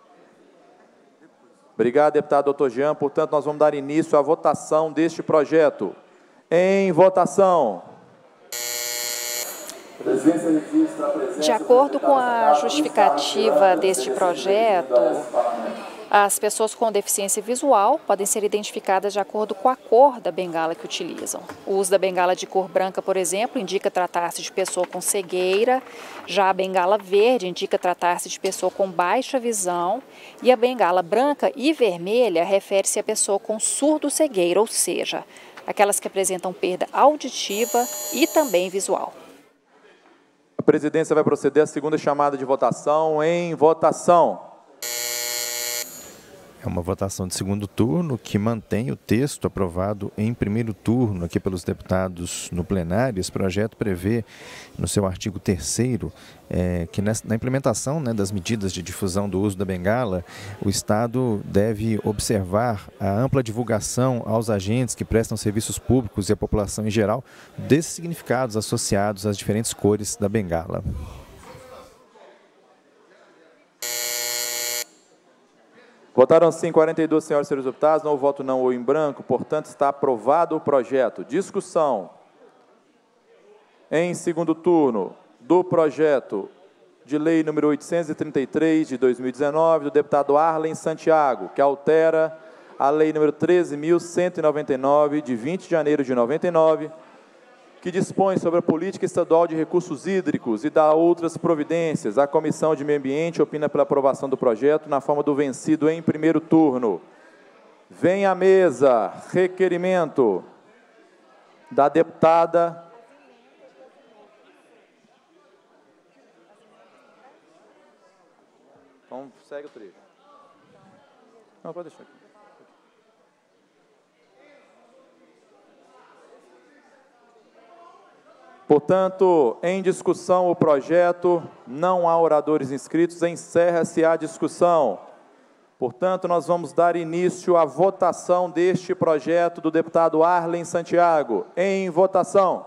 Obrigado, deputado Dr. Jean. Portanto, nós vamos dar início à votação deste projeto. Em votação. De acordo com a justificativa deste projeto, as pessoas com deficiência visual podem ser identificadas de acordo com a cor da bengala que utilizam. O uso da bengala de cor branca, por exemplo, indica tratar-se de pessoa com cegueira, já a bengala verde indica tratar-se de pessoa com baixa visão e a bengala branca e vermelha refere-se a pessoa com surdo-cegueira, ou seja, aquelas que apresentam perda auditiva e também visual. A presidência vai proceder à segunda chamada de votação. Em votação. É uma votação de segundo turno que mantém o texto aprovado em primeiro turno aqui pelos deputados no plenário. Esse projeto prevê, no seu artigo 3º, que na implementação, né, das medidas de difusão do uso da bengala, o Estado deve observar a ampla divulgação aos agentes que prestam serviços públicos e à população em geral desses significados associados às diferentes cores da bengala. Votaram sim 42 senhoras e senhores deputados, não voto não ou em branco, portanto está aprovado o projeto. Discussão em segundo turno do projeto de lei número 833 de 2019 do deputado Arlen Santiago, que altera a lei número 13.199 de 20 de janeiro de 99, que dispõe sobre a política estadual de recursos hídricos e dá outras providências. A Comissão de Meio Ambiente opina pela aprovação do projeto na forma do vencido em primeiro turno. Vem à mesa requerimento da deputada Então, segue o trecho. Não, pode deixar aqui. Portanto, em discussão o projeto, não há oradores inscritos, encerra-se a discussão. Portanto, nós vamos dar início à votação deste projeto do deputado Arlen Santiago. Em votação.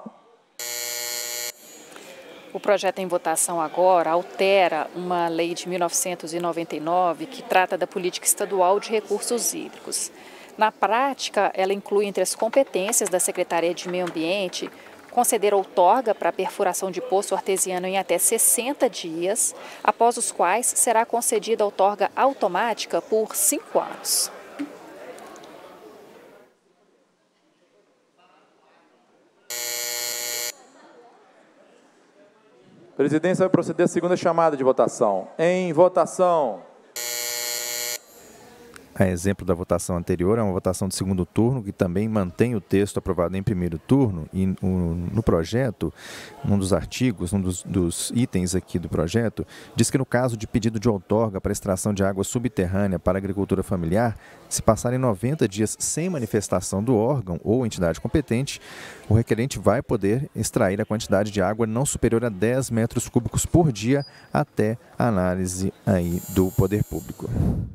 O projeto em votação agora altera uma lei de 1999 que trata da política estadual de recursos hídricos. Na prática, ela inclui entre as competências da Secretaria de Meio Ambiente conceder outorga para a perfuração de poço artesiano em até 60 dias, após os quais será concedida outorga automática por 5 anos. A presidência vai proceder à segunda chamada de votação. Em votação. A exemplo da votação anterior, é uma votação de segundo turno, que também mantém o texto aprovado em primeiro turno, e no projeto, um dos artigos, dos itens aqui do projeto, diz que no caso de pedido de outorga para extração de água subterrânea para a agricultura familiar, se passarem 90 dias sem manifestação do órgão ou entidade competente, o requerente vai poder extrair a quantidade de água não superior a 10 metros cúbicos por dia até a análise aí do poder público.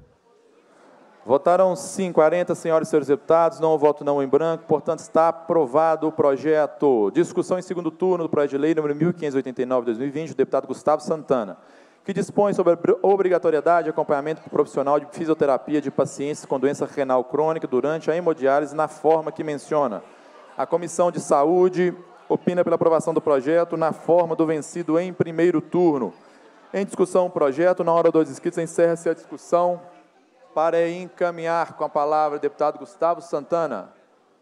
Votaram sim 40, senhoras e senhores deputados, não voto não em branco, portanto está aprovado o projeto. Discussão em segundo turno do projeto de lei número 1589/2020, do deputado Gustavo Santana, que dispõe sobre a obrigatoriedade de acompanhamento profissional de fisioterapia de pacientes com doença renal crônica durante a hemodiálise na forma que menciona. A Comissão de Saúde opina pela aprovação do projeto na forma do vencido em primeiro turno. Em discussão o projeto, na hora dos inscritos, encerra-se a discussão. Para encaminhar com a palavra o deputado Gustavo Santana.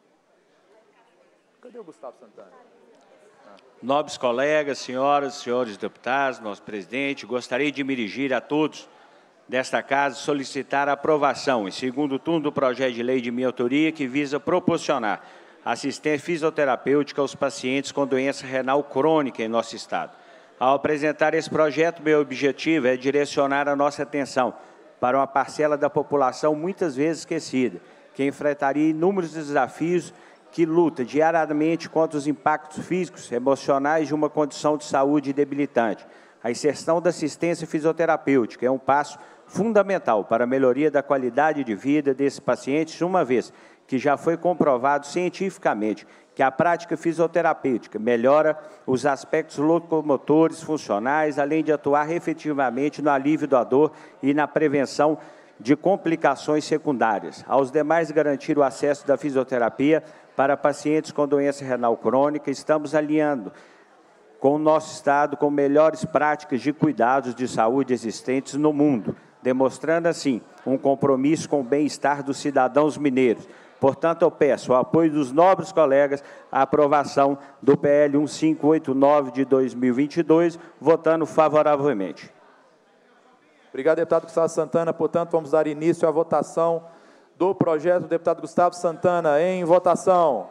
Cadê o Gustavo Santana? Nobres colegas, senhoras e senhores deputados, nosso presidente, gostaria de me dirigir a todos desta casa e solicitar a aprovação, em segundo turno, do projeto de lei de minha autoria, que visa proporcionar assistência fisioterapêutica aos pacientes com doença renal crônica em nosso Estado. Ao apresentar esse projeto, meu objetivo é direcionar a nossa atenção para uma parcela da população muitas vezes esquecida, que enfrentaria inúmeros desafios, que luta diariamente contra os impactos físicos e emocionais de uma condição de saúde debilitante. A inserção da assistência fisioterapêutica é um passo fundamental para a melhoria da qualidade de vida desses pacientes, uma vez que já foi comprovado cientificamente que a prática fisioterapêutica melhora os aspectos locomotores, funcionais, além de atuar efetivamente no alívio da dor e na prevenção de complicações secundárias. Aos demais, garantir o acesso da fisioterapia para pacientes com doença renal crônica, estamos alinhando com o nosso Estado com melhores práticas de cuidados de saúde existentes no mundo, demonstrando, assim, um compromisso com o bem-estar dos cidadãos mineiros. Portanto, eu peço o apoio dos nobres colegas à aprovação do PL 1589 de 2022, votando favoravelmente. Obrigado, deputado Gustavo Santana. Portanto, vamos dar início à votação do projeto do deputado Gustavo Santana. Em votação.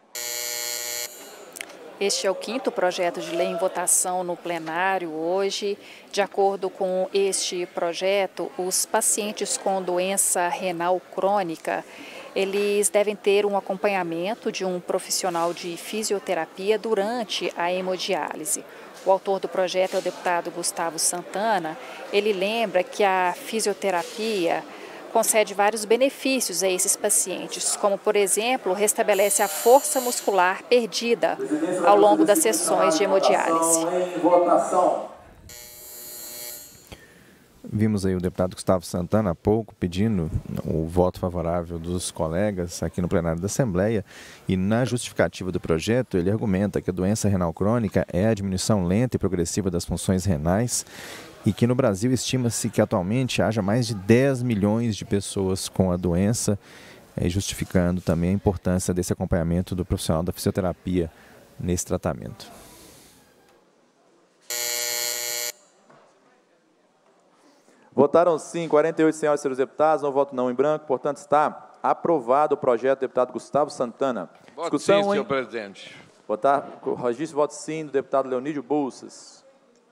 Este é o quinto projeto de lei em votação no plenário hoje. De acordo com este projeto, os pacientes com doença renal crônica, eles devem ter um acompanhamento de um profissional de fisioterapia durante a hemodiálise. O autor do projeto é o deputado Gustavo Santana. Ele lembra que a fisioterapia concede vários benefícios a esses pacientes, como, por exemplo, restabelece a força muscular perdida ao longo das sessões de hemodiálise. Vimos aí o deputado Gustavo Santana há pouco pedindo o voto favorável dos colegas aqui no plenário da Assembleia, e na justificativa do projeto ele argumenta que a doença renal crônica é a diminuição lenta e progressiva das funções renais e que no Brasil estima-se que atualmente haja mais de 10 milhões de pessoas com a doença, justificando também a importância desse acompanhamento do profissional da fisioterapia nesse tratamento. Votaram sim 48 senhoras e senhores deputados, não voto não em branco, portanto está aprovado o projeto do deputado Gustavo Santana. Voto sim, senhor presidente. Votar, registro voto sim do deputado Leonídio Bolsas.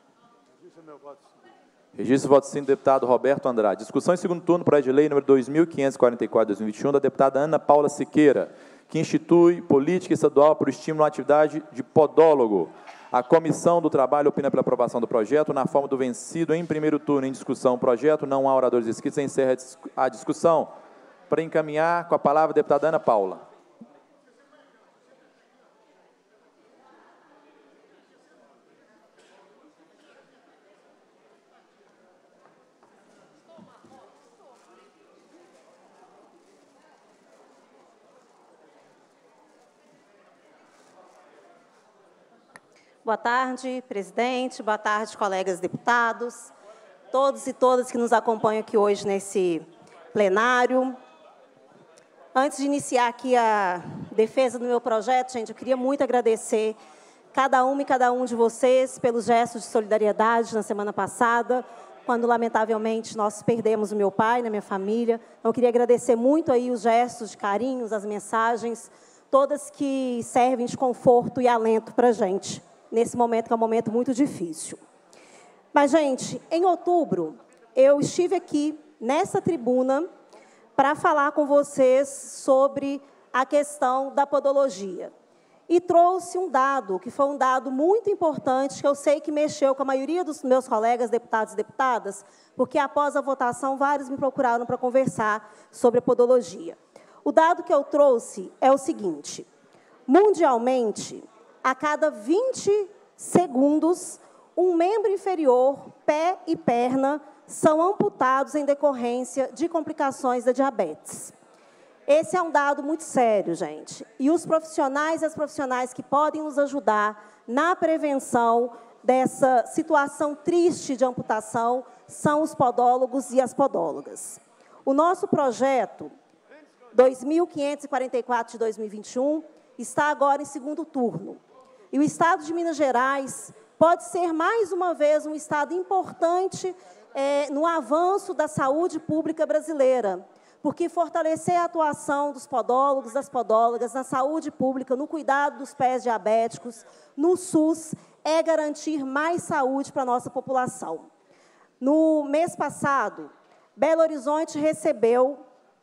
Registro voto sim do deputado Roberto Andrade. Discussão em segundo turno, projeto de lei número 2544/2021, da deputada Ana Paula Siqueira, que institui política estadual para o estímulo à atividade de podólogo. A Comissão do Trabalho opina pela aprovação do projeto na forma do vencido em primeiro turno. Em discussão o projeto, não há oradores inscritos, encerra a discussão. Para encaminhar, com a palavra a deputada Ana Paula. Boa tarde, presidente. Boa tarde, colegas deputados, todos e todas que nos acompanham aqui hoje nesse plenário. Antes de iniciar aqui a defesa do meu projeto, gente, eu queria muito agradecer cada uma e cada um de vocês pelos gestos de solidariedade na semana passada, quando, lamentavelmente, nós perdemos o meu pai, na minha família. Então, eu queria agradecer muito aí os gestos de carinhos, as mensagens, todas que servem de conforto e alento para a gente, nesse momento que é um momento muito difícil. Mas, gente, em outubro, eu estive aqui, nessa tribuna, para falar com vocês sobre a questão da podologia. E trouxe um dado, que foi um dado muito importante, que eu sei que mexeu com a maioria dos meus colegas deputados e deputadas, porque após a votação, vários me procuraram para conversar sobre a podologia. O dado que eu trouxe é o seguinte: mundialmente, a cada 20 segundos, um membro inferior, pé e perna, são amputados em decorrência de complicações da diabetes. Esse é um dado muito sério, gente. E os profissionais e as profissionais que podem nos ajudar na prevenção dessa situação triste de amputação são os podólogos e as podólogas. O nosso projeto 2544 de 2021 está agora em segundo turno. E o Estado de Minas Gerais pode ser, mais uma vez, um Estado importante no avanço da saúde pública brasileira, porque fortalecer a atuação dos podólogos, das podólogas, na saúde pública, no cuidado dos pés diabéticos, no SUS, é garantir mais saúde para a nossa população. No mês passado, Belo Horizonte recebeu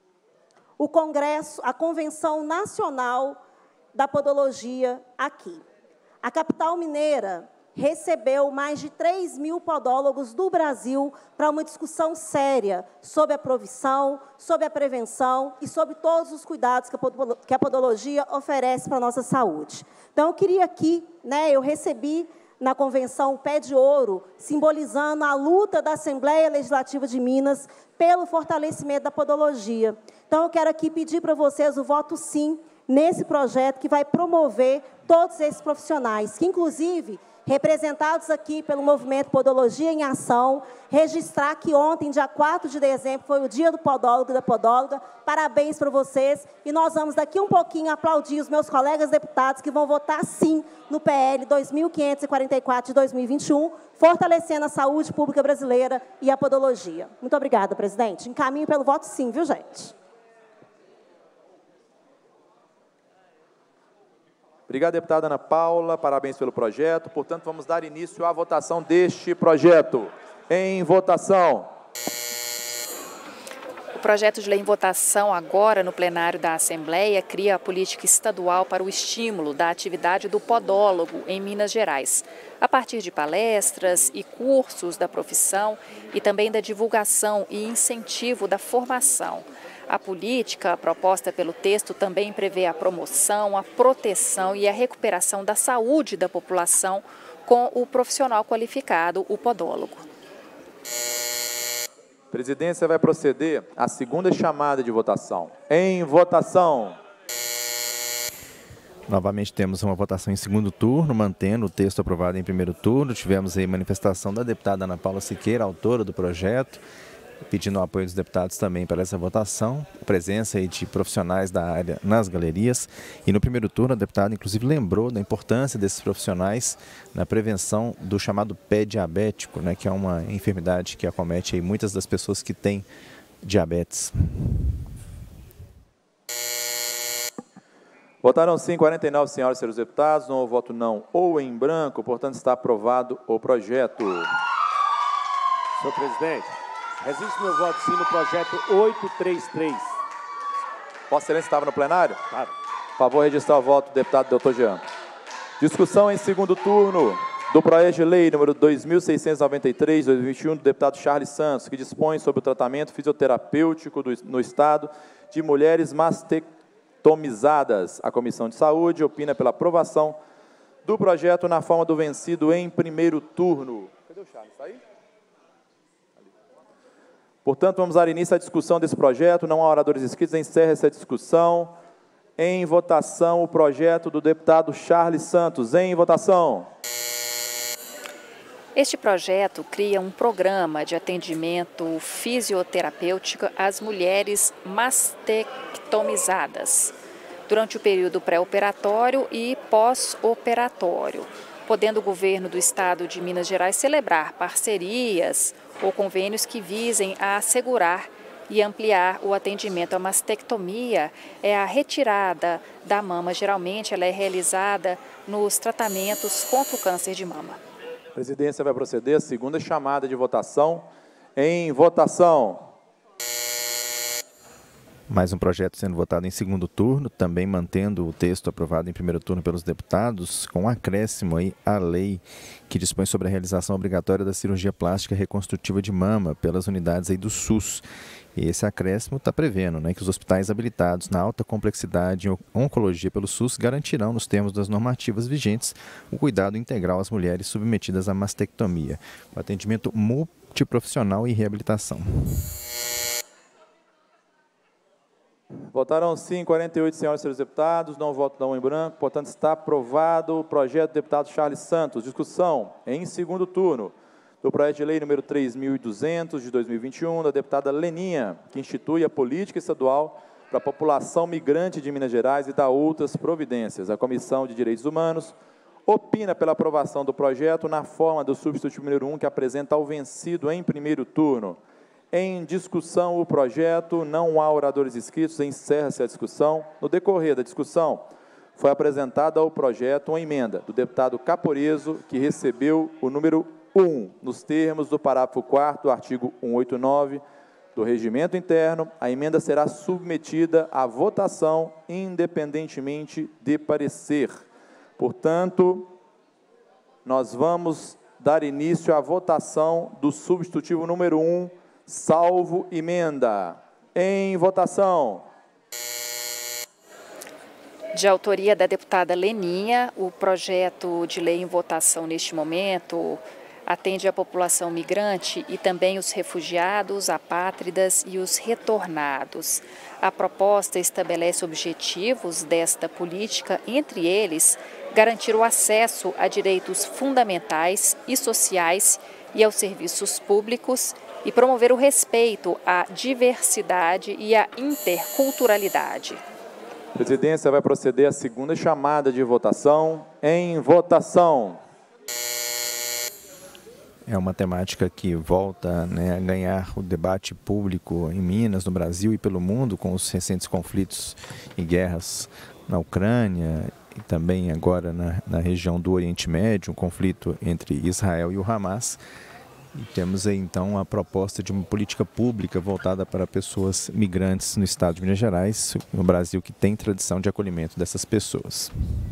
o Congresso, a Convenção Nacional da Podologia aqui. A capital mineira recebeu mais de 3.000 podólogos do Brasil para uma discussão séria sobre a provisão, sobre a prevenção e sobre todos os cuidados que a podologia oferece para a nossa saúde. Então, eu queria aqui, eu recebi na convenção o pé de ouro, simbolizando a luta da Assembleia Legislativa de Minas pelo fortalecimento da podologia. Então, eu quero aqui pedir para vocês o voto sim nesse projeto que vai promover todos esses profissionais, que, inclusive, representados aqui pelo Movimento Podologia em Ação, registrar que ontem, dia 4 de dezembro, foi o dia do podólogo e da podóloga. Parabéns para vocês. E nós vamos, daqui um pouquinho, aplaudir os meus colegas deputados que vão votar, sim, no PL 2544 de 2021, fortalecendo a saúde pública brasileira e a podologia. Muito obrigada, presidente. Encaminho pelo voto sim, viu, gente? Obrigado, deputada Ana Paula. Parabéns pelo projeto. Portanto, vamos dar início à votação deste projeto. Em votação. O projeto de lei em votação agora no plenário da Assembleia cria a política estadual para o estímulo da atividade do podólogo em Minas Gerais, a partir de palestras e cursos da profissão e também da divulgação e incentivo da formação. A política proposta pelo texto também prevê a promoção, a proteção e a recuperação da saúde da população com o profissional qualificado, o podólogo. A presidência vai proceder à segunda chamada de votação. Em votação. Novamente temos uma votação em segundo turno, mantendo o texto aprovado em primeiro turno. Tivemos aí manifestação da deputada Ana Paula Siqueira, autora do projeto, pedindo o apoio dos deputados também para essa votação, a presença aí de profissionais da área nas galerias. E no primeiro turno, a deputada, inclusive, lembrou da importância desses profissionais na prevenção do chamado pé diabético, que é uma enfermidade que acomete aí muitas das pessoas que têm diabetes. Votaram sim 49 senhoras e senhores deputados, não houve voto não ou em branco, portanto está aprovado o projeto. Senhor presidente, registro meu voto sim no projeto 833. Vossa Excelência estava no plenário? Claro. Por favor, registrar o voto do deputado Dr. Jean. Discussão em segundo turno do projeto de lei número 2693/2021 do deputado Charles Santos, que dispõe sobre o tratamento fisioterapêutico no Estado de mulheres mastectomizadas. A Comissão de Saúde opina pela aprovação do projeto na forma do vencido em primeiro turno. Cadê o Charles? Está aí? Portanto, vamos dar início à discussão desse projeto. Não há oradores inscritos, encerra essa discussão. Em votação, o projeto do deputado Charles Santos. Em votação. Este projeto cria um programa de atendimento fisioterapêutico às mulheres mastectomizadas durante o período pré-operatório e pós-operatório. podendo o governo do Estado de Minas Gerais celebrar parcerias ou convênios que visem a assegurar e ampliar o atendimento. A mastectomia é a retirada da mama. Geralmente, ela é realizada nos tratamentos contra o câncer de mama. A presidência vai proceder à segunda chamada de votação. Em votação. Mais um projeto sendo votado em segundo turno, também mantendo o texto aprovado em primeiro turno pelos deputados, com um acréscimo aí à lei que dispõe sobre a realização obrigatória da cirurgia plástica reconstrutiva de mama pelas unidades aí do SUS. E esse acréscimo está prevendo, né, que os hospitais habilitados na alta complexidade em oncologia pelo SUS garantirão, nos termos das normativas vigentes, o cuidado integral às mulheres submetidas à mastectomia, o atendimento multiprofissional e reabilitação. Votaram sim 48 senhoras e senhores deputados, não voto não em branco, portanto está aprovado o projeto do deputado Charles Santos. Discussão em segundo turno do projeto de lei número 3.200 de 2021, da deputada Leninha, que institui a política estadual para a população migrante de Minas Gerais e dá outras providências. A Comissão de Direitos Humanos opina pela aprovação do projeto na forma do substitutivo número 1, que apresenta ao vencido em primeiro turno. Em discussão o projeto, não há oradores inscritos, encerra-se a discussão. No decorrer da discussão, foi apresentada ao projeto uma emenda do deputado Caporeso, que recebeu o número 1, nos termos do parágrafo 4º do artigo 189 do Regimento Interno. A emenda será submetida à votação independentemente de parecer. Portanto, nós vamos dar início à votação do substitutivo número 1, salvo emenda. Em votação. De autoria da deputada Leninha, o projeto de lei em votação neste momento atende a população migrante e também os refugiados, apátridas e os retornados. A proposta estabelece objetivos desta política, entre eles, garantir o acesso a direitos fundamentais e sociais e aos serviços públicos e promover o respeito à diversidade e à interculturalidade. A presidência vai proceder à segunda chamada de votação. Em votação. É uma temática que volta, né, a ganhar o debate público em Minas, no Brasil e pelo mundo, com os recentes conflitos e guerras na Ucrânia e também agora na região do Oriente Médio, um conflito entre Israel e o Hamas. E temos aí, então, a proposta de uma política pública voltada para pessoas migrantes no estado de Minas Gerais, no Brasil, que tem tradição de acolhimento dessas pessoas.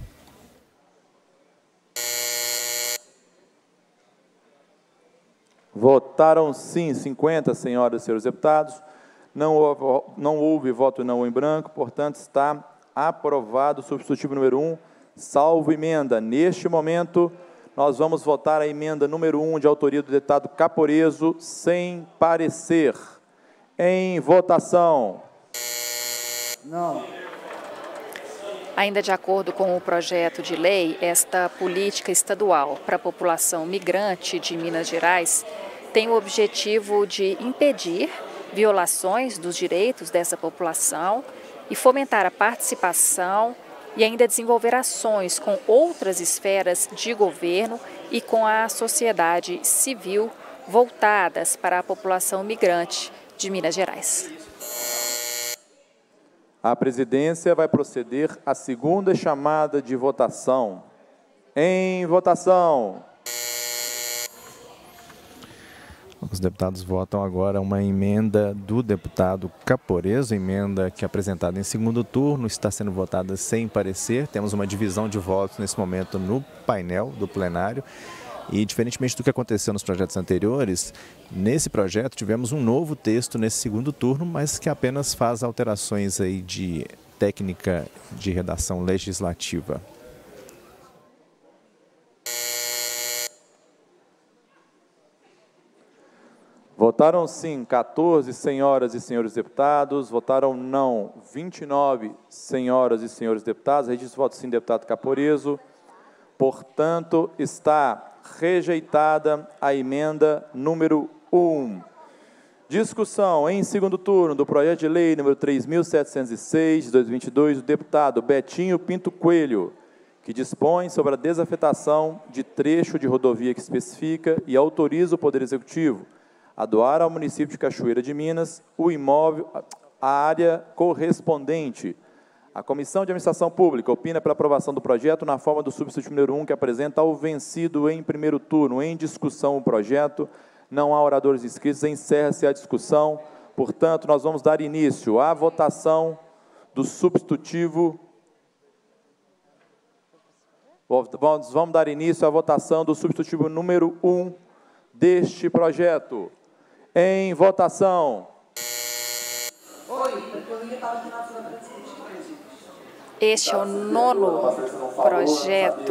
Votaram sim 50 senhoras e senhores deputados. Não houve voto não em branco, portanto, está aprovado o substitutivo número 1, salvo emenda. Neste momento, nós vamos votar a emenda número 1, de autoria do deputado Caporeso, sem parecer. Em votação. Não. Ainda de acordo com o projeto de lei, esta política estadual para a população migrante de Minas Gerais tem o objetivo de impedir violações dos direitos dessa população e fomentar a participação e ainda desenvolver ações com outras esferas de governo e com a sociedade civil voltadas para a população migrante de Minas Gerais. A presidência vai proceder à segunda chamada de votação. Em votação. Os deputados votam agora uma emenda do deputado Caporeso, emenda que é apresentada em segundo turno, está sendo votada sem parecer. Temos uma divisão de votos nesse momento no painel do plenário. E, diferentemente do que aconteceu nos projetos anteriores, nesse projeto tivemos um novo texto nesse segundo turno, mas que apenas faz alterações aí de técnica de redação legislativa. Votaram sim 14 senhoras e senhores deputados, votaram não 29 senhoras e senhores deputados, registro voto sim, deputado Caporeso. Portanto, está rejeitada a emenda número 1. Discussão em segundo turno do projeto de lei número 3.706, de 2022, do deputado Betinho Pinto Coelho, que dispõe sobre a desafetação de trecho de rodovia que especifica e autoriza o Poder Executivo a doar ao município de Cachoeira de Minas o imóvel, a área correspondente. A Comissão de Administração Pública opina pela aprovação do projeto na forma do substitutivo número 1, que apresenta ao vencido em primeiro turno. Em discussão o projeto. Não há oradores inscritos. Encerra-se a discussão. Portanto, nós vamos dar início à votação do substitutivo. Vamos dar início à votação do substitutivo número 1 deste projeto. Em votação. Este é o 9º projeto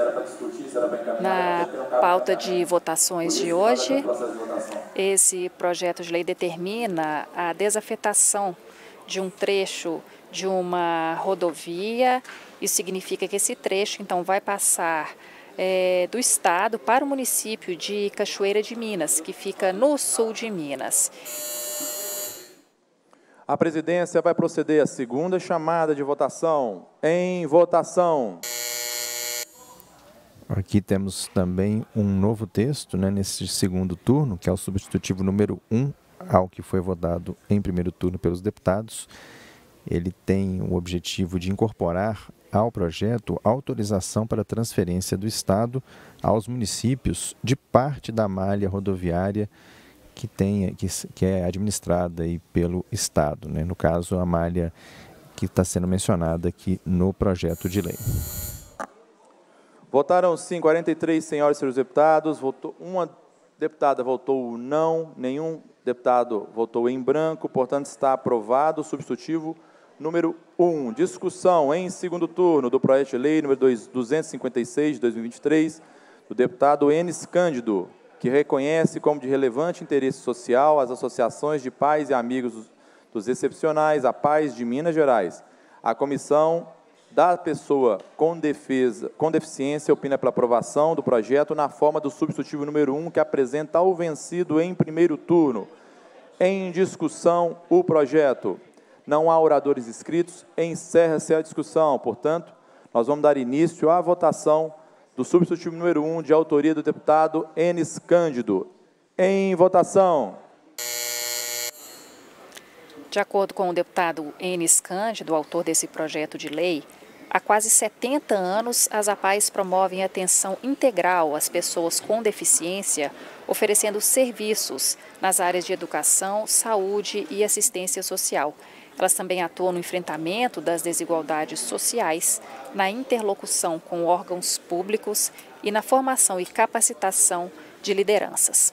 na pauta de votações de hoje. Esse projeto de lei determina a desafetação de um trecho de uma rodovia. Isso significa que esse trecho, então, vai passar do estado para o município de Cachoeira de Minas, que fica no sul de Minas. A presidência vai proceder à segunda chamada de votação. Em votação. Aqui temos também um novo texto, né, nesse segundo turno, que é o substitutivo número 1, ao que foi votado em primeiro turno pelos deputados. Ele tem o objetivo de incorporar ao projeto autorização para transferência do Estado aos municípios de parte da malha rodoviária que é administrada aí pelo Estado, né? No caso, a malha que está sendo mencionada aqui no projeto de lei. Votaram sim 43 senhoras e senhores deputados, uma deputada votou não, nenhum deputado votou em branco, portanto está aprovado o substitutivo número 1. Discussão em segundo turno do projeto de lei número 256 de 2023, do deputado Enes Cândido, que reconhece como de relevante interesse social as associações de pais e amigos dos excepcionais, a paz de Minas Gerais. A Comissão da Pessoa com Deficiência opina pela aprovação do projeto na forma do substitutivo número 1, que apresenta ao vencido em primeiro turno. Em discussão, o projeto. Não há oradores inscritos. Encerra-se a discussão. Portanto, nós vamos dar início à votação do substitutivo número 1, de autoria do deputado Enes Cândido. Em votação. De acordo com o deputado Enes Cândido, autor desse projeto de lei, há quase 70 anos, as APAES promovem atenção integral às pessoas com deficiência, oferecendo serviços nas áreas de educação, saúde e assistência social. Elas também atuam no enfrentamento das desigualdades sociais, na interlocução com órgãos públicos e na formação e capacitação de lideranças.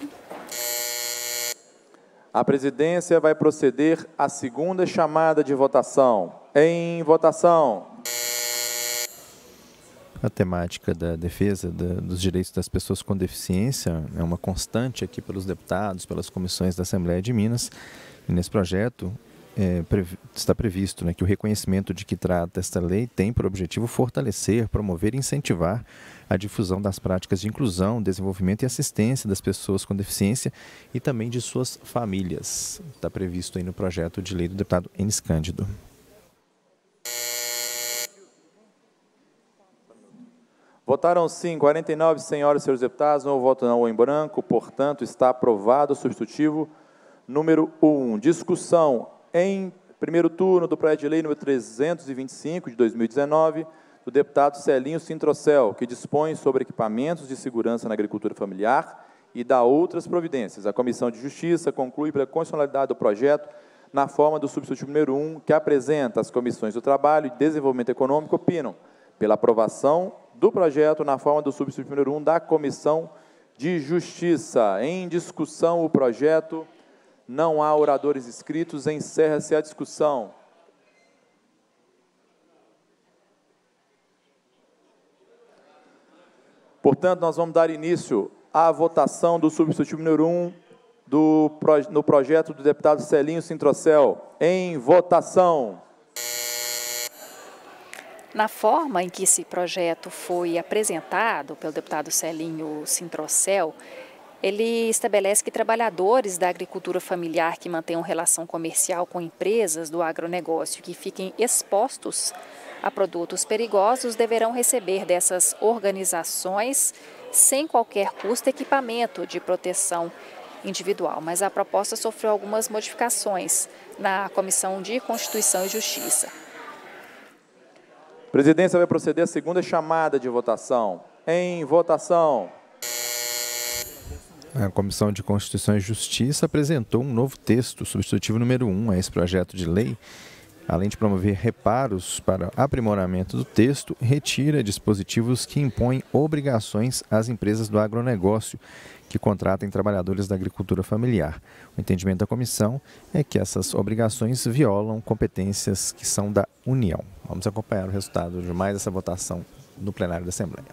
A presidência vai proceder à segunda chamada de votação. Em votação. A temática da defesa dos direitos das pessoas com deficiência é uma constante aqui pelos deputados, pelas comissões da Assembleia de Minas. E nesse projeto está previsto, né, que o reconhecimento de que trata esta lei tem por objetivo fortalecer, promover e incentivar a difusão das práticas de inclusão, desenvolvimento e assistência das pessoas com deficiência e também de suas famílias. Está previsto aí no projeto de lei do deputado Enes Cândido. Votaram sim 49 senhoras e senhores deputados, não voto não ou em branco, portanto está aprovado o substitutivo número 1. Discussão em primeiro turno do projeto de lei número 325 de 2019, do deputado Celinho Sintrocel, que dispõe sobre equipamentos de segurança na agricultura familiar e dá outras providências. A Comissão de Justiça conclui pela constitucionalidade do projeto na forma do substitutivo número 1, que apresenta as comissões do Trabalho e Desenvolvimento Econômico opinam pela aprovação do projeto na forma do substitutivo número 1 da Comissão de Justiça. Em discussão o projeto. Não há oradores inscritos. Encerra-se a discussão. Portanto, nós vamos dar início à votação do substitutivo número 1 no projeto do deputado Celinho Sintrocel. Em votação. Na forma em que esse projeto foi apresentado pelo deputado Celinho Sintrocel, ele estabelece que trabalhadores da agricultura familiar que mantenham relação comercial com empresas do agronegócio que fiquem expostos a produtos perigosos deverão receber dessas organizações, sem qualquer custo, equipamento de proteção individual. Mas a proposta sofreu algumas modificações na Comissão de Constituição e Justiça. A presidência vai proceder à segunda chamada de votação. Em votação. A Comissão de Constituição e Justiça apresentou um novo texto, substitutivo número 1, a esse projeto de lei. Além de promover reparos para aprimoramento do texto, retira dispositivos que impõem obrigações às empresas do agronegócio que contratem trabalhadores da agricultura familiar. O entendimento da comissão é que essas obrigações violam competências que são da União. Vamos acompanhar o resultado de mais essa votação no plenário da Assembleia.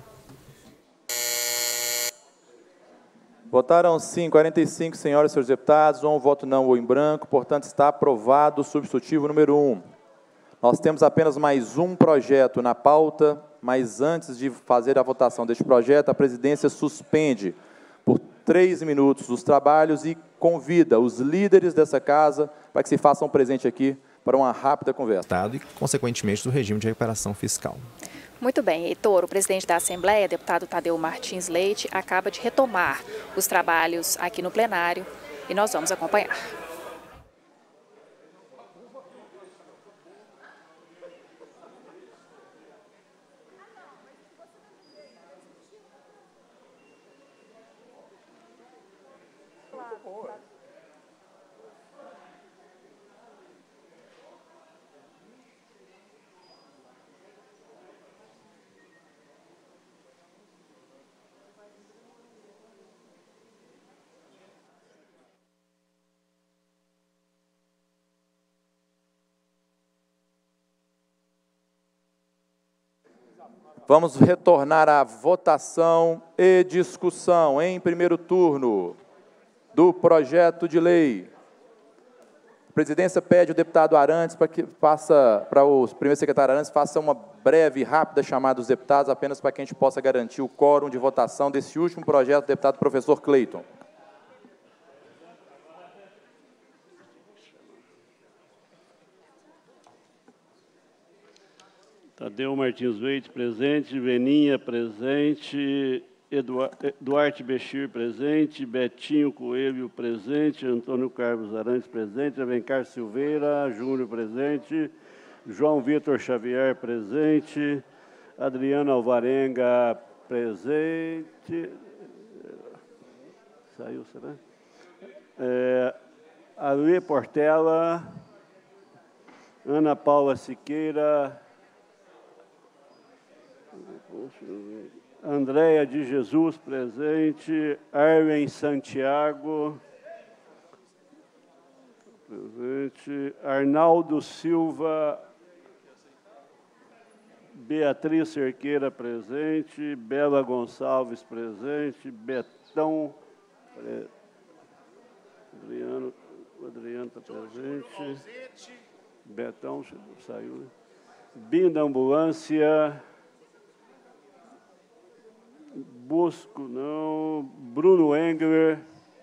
Votaram sim 45 senhoras e senhores deputados, um voto não ou em branco, portanto está aprovado o substitutivo número 1. Nós temos apenas mais um projeto na pauta, mas antes de fazer a votação deste projeto, a presidência suspende por 3 minutos os trabalhos e convida os líderes dessa casa para que se façam presente aqui para uma rápida conversa. E, consequentemente, do regime de recuperação fiscal. Muito bem, Heitor, o presidente da Assembleia, deputado Tadeu Martins Leite, acaba de retomar os trabalhos aqui no plenário e nós vamos acompanhar. Vamos retornar à votação e discussão em primeiro turno do projeto de lei. A presidência pede ao deputado Arantes para o primeiro secretário Arantes faça uma breve e rápida chamada dos deputados, apenas para que a gente possa garantir o quórum de votação desse último projeto do deputado professor Cleiton. Tadeu Martins Leite, presente. Veninha, presente. Duarte Bechir, presente. Betinho Coelho, presente. Antônio Carlos Arantes, presente. Alencar Silveira Júnior, presente. João Vitor Xavier, presente. Adriana Alvarenga, presente. Saiu, será? Alê Portela. Ana Paula Siqueira. Andréia de Jesus, presente. Arlen Santiago, presente. Arnaldo Silva. Beatriz Cerqueira, presente. Bela Gonçalves, presente. Betão. O Adriano está presente. Betão saiu. Binda Ambulância. Bosco, não. Bruno Engler,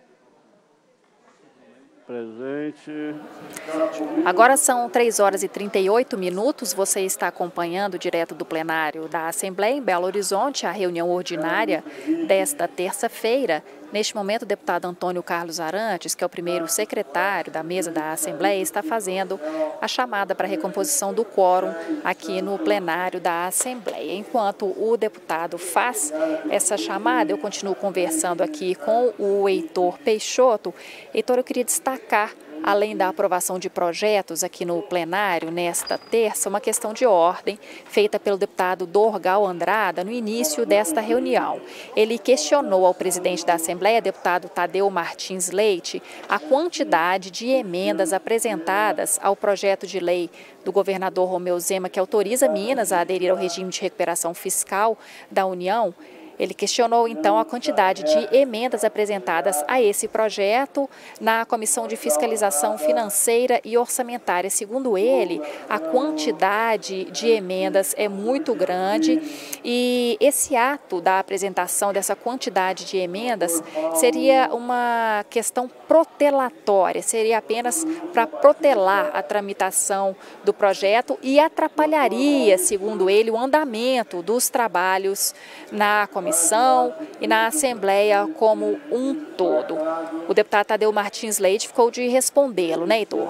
presente. Agora são 3h38. Você está acompanhando direto do plenário da Assembleia em Belo Horizonte a reunião ordinária desta terça-feira. Neste momento, o deputado Antônio Carlos Arantes, que é o primeiro secretário da mesa da Assembleia, está fazendo a chamada para a recomposição do quórum aqui no plenário da Assembleia. Enquanto o deputado faz essa chamada, eu continuo conversando aqui com o Heitor Peixoto. Heitor, eu queria destacar, além da aprovação de projetos aqui no plenário, nesta terça, uma questão de ordem feita pelo deputado Dorgal Andrada no início desta reunião. Ele questionou ao presidente da Assembleia, deputado Tadeu Martins Leite, a quantidade de emendas apresentadas ao projeto de lei do governador Romeu Zema, que autoriza Minas a aderir ao regime de recuperação fiscal da União. Ele questionou, então, a quantidade de emendas apresentadas a esse projeto na Comissão de Fiscalização Financeira e Orçamentária. Segundo ele, a quantidade de emendas é muito grande e esse ato da apresentação dessa quantidade de emendas seria uma questão protelatória, seria apenas para protelar a tramitação do projeto e atrapalharia, segundo ele, o andamento dos trabalhos na comissão e na Assembleia como um todo. O deputado Tadeu Martins Leite ficou de respondê-lo, né, Heitor?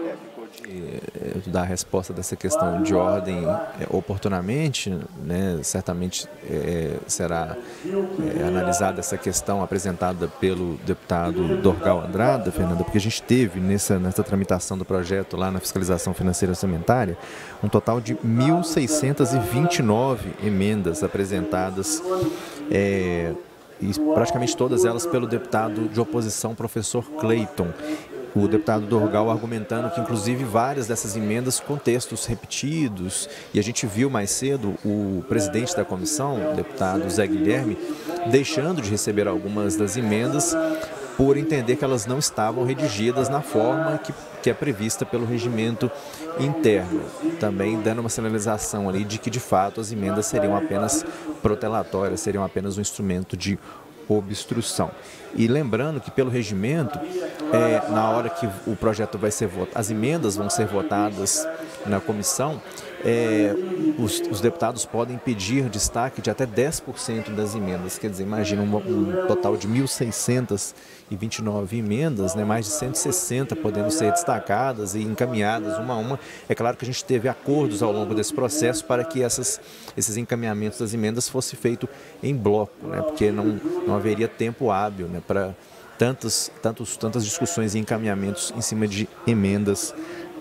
Dar a resposta dessa questão de ordem oportunamente, né, certamente será analisada essa questão apresentada pelo deputado Dorgal Andrada, Fernanda, porque a gente teve nessa tramitação do projeto lá na fiscalização financeira orçamentária um total de 1.629 emendas apresentadas, e praticamente todas elas pelo deputado de oposição, professor Cleiton. O deputado Dorgal argumentando que, inclusive, várias dessas emendas com textos repetidos, e a gente viu mais cedo o presidente da comissão, o deputado Zé Guilherme, deixando de receber algumas das emendas por entender que elas não estavam redigidas na forma que é prevista pelo regimento interno, também dando uma sinalização ali de que, de fato, as emendas seriam apenas protelatórias, seriam apenas um instrumento de obstrução. E lembrando que pelo regimento, na hora que o projeto vai ser votado, as emendas vão ser votadas na comissão, os deputados podem pedir destaque de até 10% das emendas. Quer dizer, imagina um total de 1.629 emendas, né, mais de 160 podendo ser destacadas e encaminhadas uma a uma. É claro que a gente teve acordos ao longo desse processo para que esses encaminhamentos das emendas fossem feitos em bloco, né, porque não haveria tempo hábil, né, para tantas discussões e encaminhamentos em cima de emendas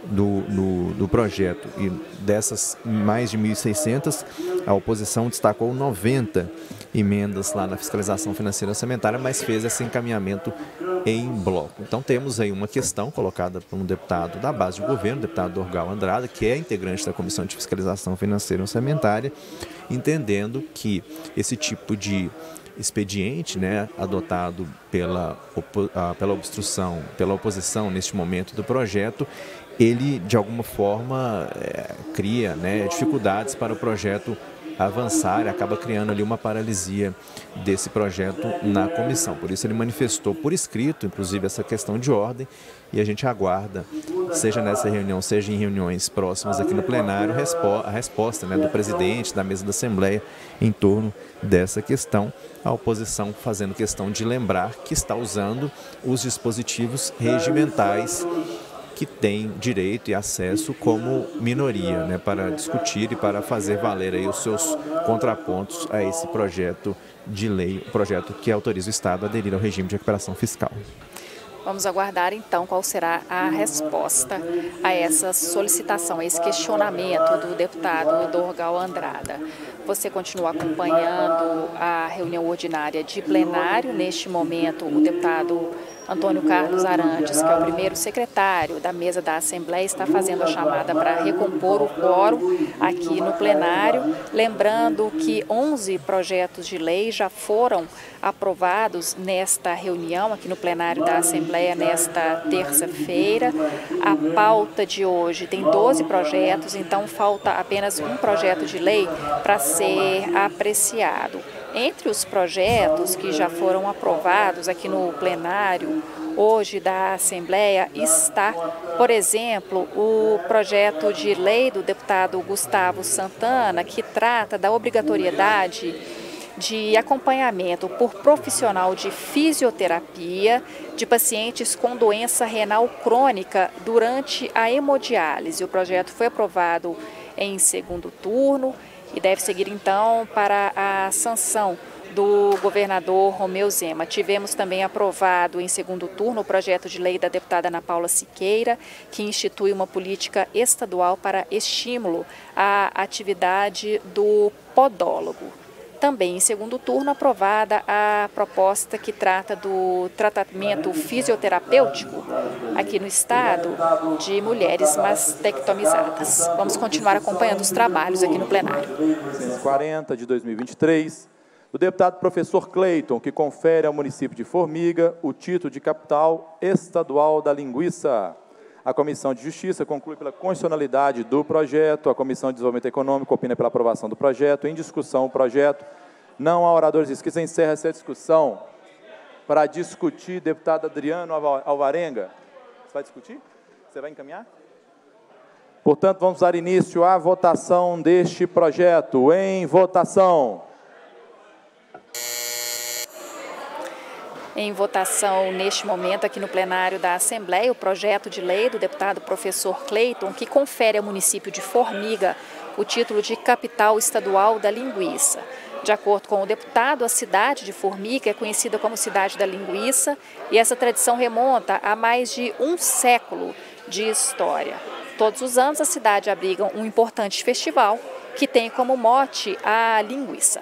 do projeto. E dessas mais de 1.600, a oposição destacou 90 emendas lá na fiscalização financeira orçamentária, mas fez esse encaminhamento em bloco. Então temos aí uma questão colocada por um deputado da base do governo, o deputado Dorgal Andrada, que é integrante da Comissão de Fiscalização Financeira orçamentária, entendendo que esse tipo de expediente, né, adotado pela obstrução, pela oposição neste momento do projeto, ele de alguma forma cria, né, dificuldades para o projeto avançar e acaba criando ali uma paralisia desse projeto na comissão. Por isso ele manifestou por escrito, inclusive, essa questão de ordem, e a gente aguarda, seja nessa reunião, seja em reuniões próximas aqui no plenário, a resposta, né, do presidente, da mesa da Assembleia, em torno dessa questão. A oposição fazendo questão de lembrar que está usando os dispositivos regimentais que tem direito e acesso como minoria, né, para discutir e para fazer valer aí os seus contrapontos a esse projeto de lei, o projeto que autoriza o Estado a aderir ao regime de recuperação fiscal. Vamos aguardar, então, qual será a resposta a essa solicitação, a esse questionamento do deputado Dorgal Andrada. Você continua acompanhando a reunião ordinária de plenário. Neste momento, o deputado Antônio Carlos Arantes, que é o primeiro secretário da mesa da Assembleia, está fazendo a chamada para recompor o quórum aqui no plenário. Lembrando que 11 projetos de lei já foram aprovados nesta reunião aqui no plenário da Assembleia nesta terça-feira. A pauta de hoje tem 12 projetos, então falta apenas um projeto de lei para ser apreciado. Entre os projetos que já foram aprovados aqui no plenário hoje da Assembleia está, por exemplo, o projeto de lei do deputado Gustavo Santana, que trata da obrigatoriedade de acompanhamento por profissional de fisioterapia de pacientes com doença renal crônica durante a hemodiálise. O projeto foi aprovado em segundo turno e deve seguir, então, para a sanção do governador Romeu Zema. Tivemos também aprovado em segundo turno o projeto de lei da deputada Ana Paula Siqueira, que institui uma política estadual para estímulo à atividade do podólogo. Também em segundo turno, aprovada a proposta que trata do tratamento fisioterapêutico aqui no estado de mulheres mastectomizadas. Vamos continuar acompanhando os trabalhos aqui no plenário. 140 de 2023, do deputado professor Cleiton, que confere ao município de Formiga o título de capital estadual da linguiça. A Comissão de Justiça conclui pela constitucionalidade do projeto. A Comissão de Desenvolvimento Econômico opina pela aprovação do projeto. Em discussão, o projeto. Não há oradores inscritos. Encerra essa discussão. Para discutir, deputado Adriano Alvarenga. Você vai discutir? Você vai encaminhar? Portanto, vamos dar início à votação deste projeto. Em votação. Em votação, neste momento, aqui no plenário da Assembleia, o projeto de lei do deputado professor Cleiton, que confere ao município de Formiga o título de capital estadual da linguiça. De acordo com o deputado, a cidade de Formiga é conhecida como cidade da linguiça e essa tradição remonta a mais de um século de história. Todos os anos, a cidade abriga um importante festival que tem como mote a linguiça.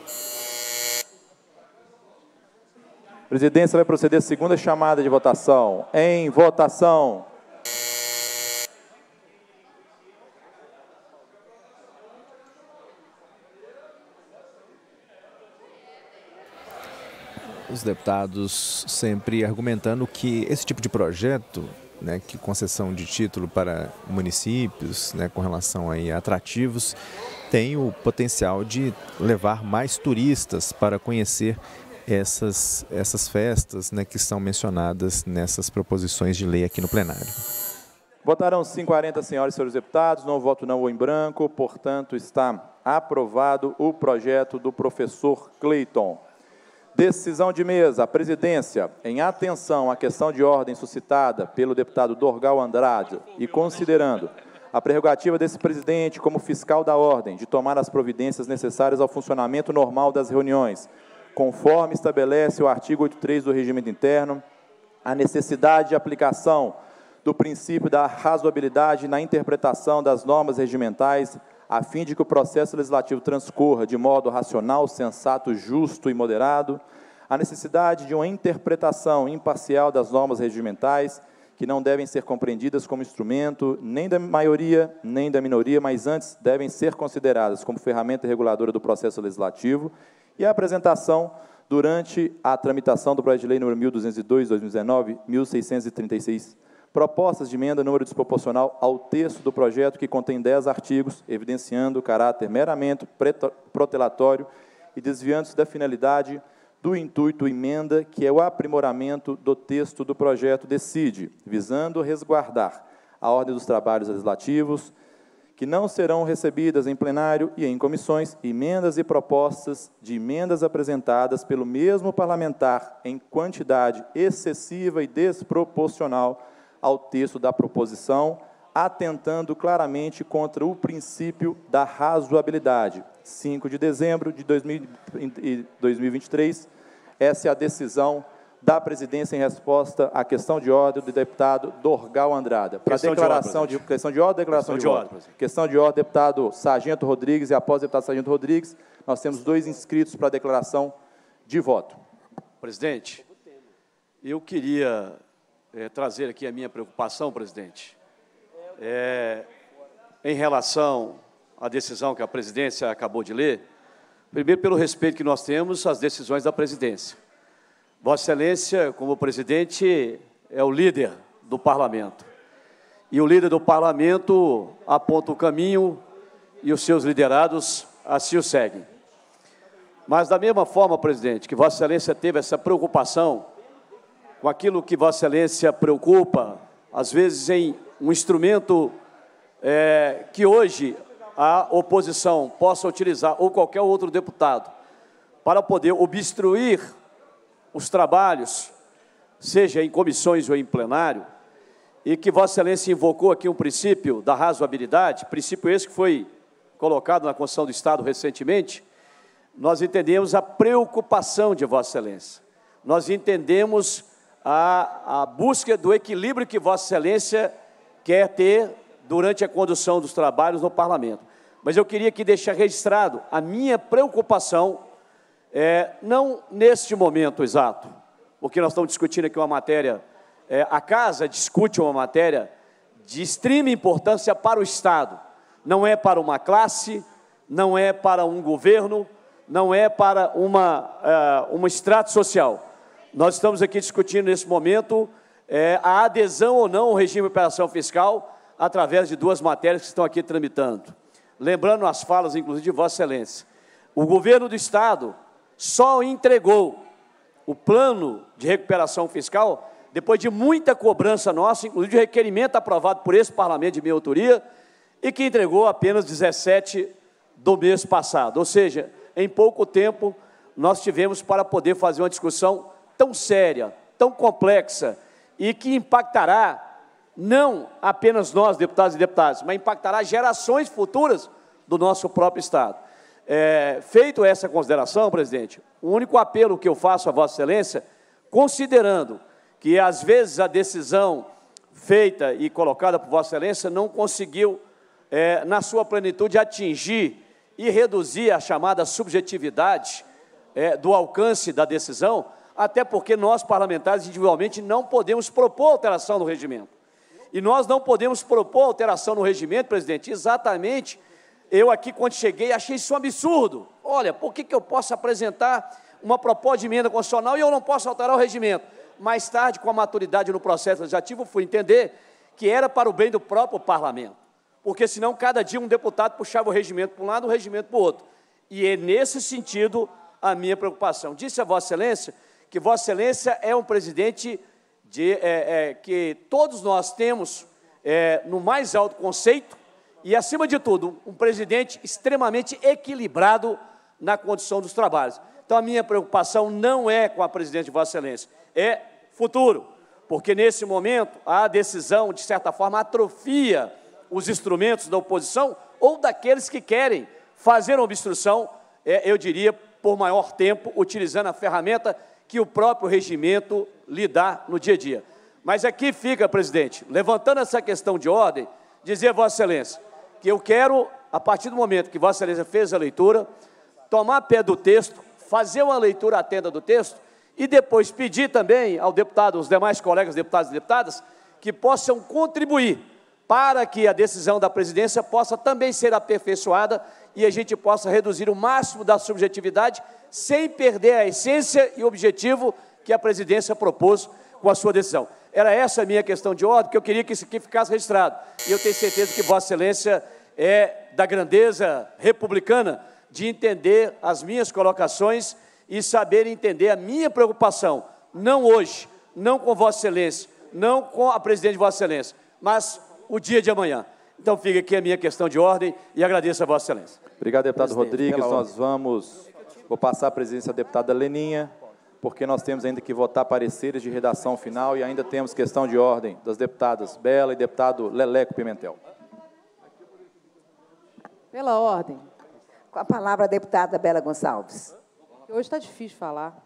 A presidência vai proceder à segunda chamada de votação. Em votação. Os deputados sempre argumentando que esse tipo de projeto, né, que concessão de título para municípios, né, com relação aí a atrativos, tem o potencial de levar mais turistas para conhecer essas festas, né, que são mencionadas nessas proposições de lei aqui no plenário. Votarão sim 40 senhoras e senhores deputados, não voto não ou em branco, portanto está aprovado o projeto do professor Cleiton. Decisão de mesa, a presidência, em atenção à questão de ordem suscitada pelo deputado Dorgal Andrade e considerando a prerrogativa desse presidente como fiscal da ordem de tomar as providências necessárias ao funcionamento normal das reuniões, conforme estabelece o artigo 83 do Regimento Interno, a necessidade de aplicação do princípio da razoabilidade na interpretação das normas regimentais, a fim de que o processo legislativo transcorra de modo racional, sensato, justo e moderado, a necessidade de uma interpretação imparcial das normas regimentais, que não devem ser compreendidas como instrumento nem da maioria, nem da minoria, mas antes devem ser consideradas como ferramenta reguladora do processo legislativo, e a apresentação, durante a tramitação do projeto de lei número 1202/2019, 1636, propostas de emenda número desproporcional ao texto do projeto, que contém 10 artigos, evidenciando o caráter meramente protelatório e desviando-se da finalidade do intuito emenda, que é o aprimoramento do texto do projeto, decide, visando resguardar a ordem dos trabalhos legislativos, que não serão recebidas em plenário e em comissões emendas e propostas de emendas apresentadas pelo mesmo parlamentar em quantidade excessiva e desproporcional ao texto da proposição, atentando claramente contra o princípio da razoabilidade. 5 de dezembro de 2023, essa é a decisão da presidência em resposta à questão de ordem do deputado Dorgal Andrade. Para declaração de questão de ordem, declaração de ordem. Questão de ordem, deputado Sargento Rodrigues, e após o deputado Sargento Rodrigues, nós temos 2 inscritos para declaração de voto. Presidente, eu queria trazer aqui a minha preocupação, presidente, em relação à decisão que a presidência acabou de ler, primeiro pelo respeito que nós temos às decisões da presidência. Vossa Excelência, como presidente, é o líder do parlamento. E o líder do parlamento aponta o caminho e os seus liderados assim o seguem. Mas, da mesma forma, presidente, que Vossa Excelência teve essa preocupação com aquilo que Vossa Excelência preocupa, às vezes em um instrumento que hoje a oposição possa utilizar, ou qualquer outro deputado, para poder obstruir os trabalhos, seja em comissões ou em plenário, e que Vossa Excelência invocou aqui um princípio da razoabilidade, princípio esse que foi colocado na Constituição do Estado recentemente, nós entendemos a preocupação de Vossa Excelência. Nós entendemos a busca do equilíbrio que Vossa Excelência quer ter durante a condução dos trabalhos no Parlamento. Mas eu queria aqui deixar registrado a minha preocupação, não neste momento exato, porque nós estamos discutindo aqui uma matéria, a Casa discute uma matéria de extrema importância para o Estado, não é para uma classe, não é para um governo, não é para um extrato social. Nós estamos aqui discutindo, nesse momento, a adesão ou não ao regime de recuperação fiscal através de duas matérias que estão aqui tramitando. Lembrando as falas, inclusive, de Vossa Excelência. O governo do Estado só entregou o plano de recuperação fiscal depois de muita cobrança nossa, inclusive de requerimento aprovado por esse parlamento de minha autoria, e que entregou apenas 17 do mês passado. Ou seja, em pouco tempo, nós tivemos para poder fazer uma discussão tão séria, tão complexa, e que impactará não apenas nós, deputados e deputadas, mas impactará gerações futuras do nosso próprio Estado. Feito essa consideração, presidente, o único apelo que eu faço a Vossa Excelência, considerando que, às vezes, a decisão feita e colocada por Vossa Excelência não conseguiu, na sua plenitude, atingir e reduzir a chamada subjetividade do alcance da decisão, até porque nós, parlamentares, individualmente, não podemos propor alteração no regimento. E nós não podemos propor alteração no regimento, presidente, exatamente. Eu aqui, quando cheguei, achei isso um absurdo. Olha, por que eu posso apresentar uma proposta de emenda constitucional e eu não posso alterar o regimento? Mais tarde, com a maturidade no processo legislativo, fui entender que era para o bem do próprio parlamento. Porque, senão, cada dia um deputado puxava o regimento para um lado, o regimento para o outro. E é nesse sentido a minha preocupação. Disse a Vossa Excelência que Vossa Excelência é um presidente que todos nós temos no mais alto conceito e, acima de tudo, um presidente extremamente equilibrado na condição dos trabalhos. Então, a minha preocupação não é com a presidente de Vossa Excelência, é futuro, porque, nesse momento, a decisão, de certa forma, atrofia os instrumentos da oposição ou daqueles que querem fazer uma obstrução, eu diria, por maior tempo, utilizando a ferramenta que o próprio regimento lhe dá no dia a dia. Mas aqui fica, presidente, levantando essa questão de ordem, dizer a Vossa Excelência que eu quero, a partir do momento que Vossa Excelência fez a leitura, tomar pé do texto, fazer uma leitura atenta do texto e depois pedir também ao deputado, aos demais colegas deputados e deputadas, que possam contribuir para que a decisão da presidência possa também ser aperfeiçoada e a gente possa reduzir o máximo da subjetividade sem perder a essência e o objetivo que a presidência propôs com a sua decisão. Era essa a minha questão de ordem, que eu queria que isso aqui ficasse registrado. E eu tenho certeza que Vossa Excelência é da grandeza republicana de entender as minhas colocações e saber entender a minha preocupação, não hoje, não com Vossa Excelência, não com a presidente de Vossa Excelência, mas o dia de amanhã. Então, fica aqui a minha questão de ordem e agradeço a Vossa Excelência. Obrigado, deputado Rodrigues. Vou passar a presidência à deputada Leninha, porque nós temos ainda que votar pareceres de redação final e ainda temos questão de ordem das deputadas Bela e deputado Leleco Pimentel. Pela ordem. Com a palavra a deputada Bela Gonçalves. Hoje está difícil falar.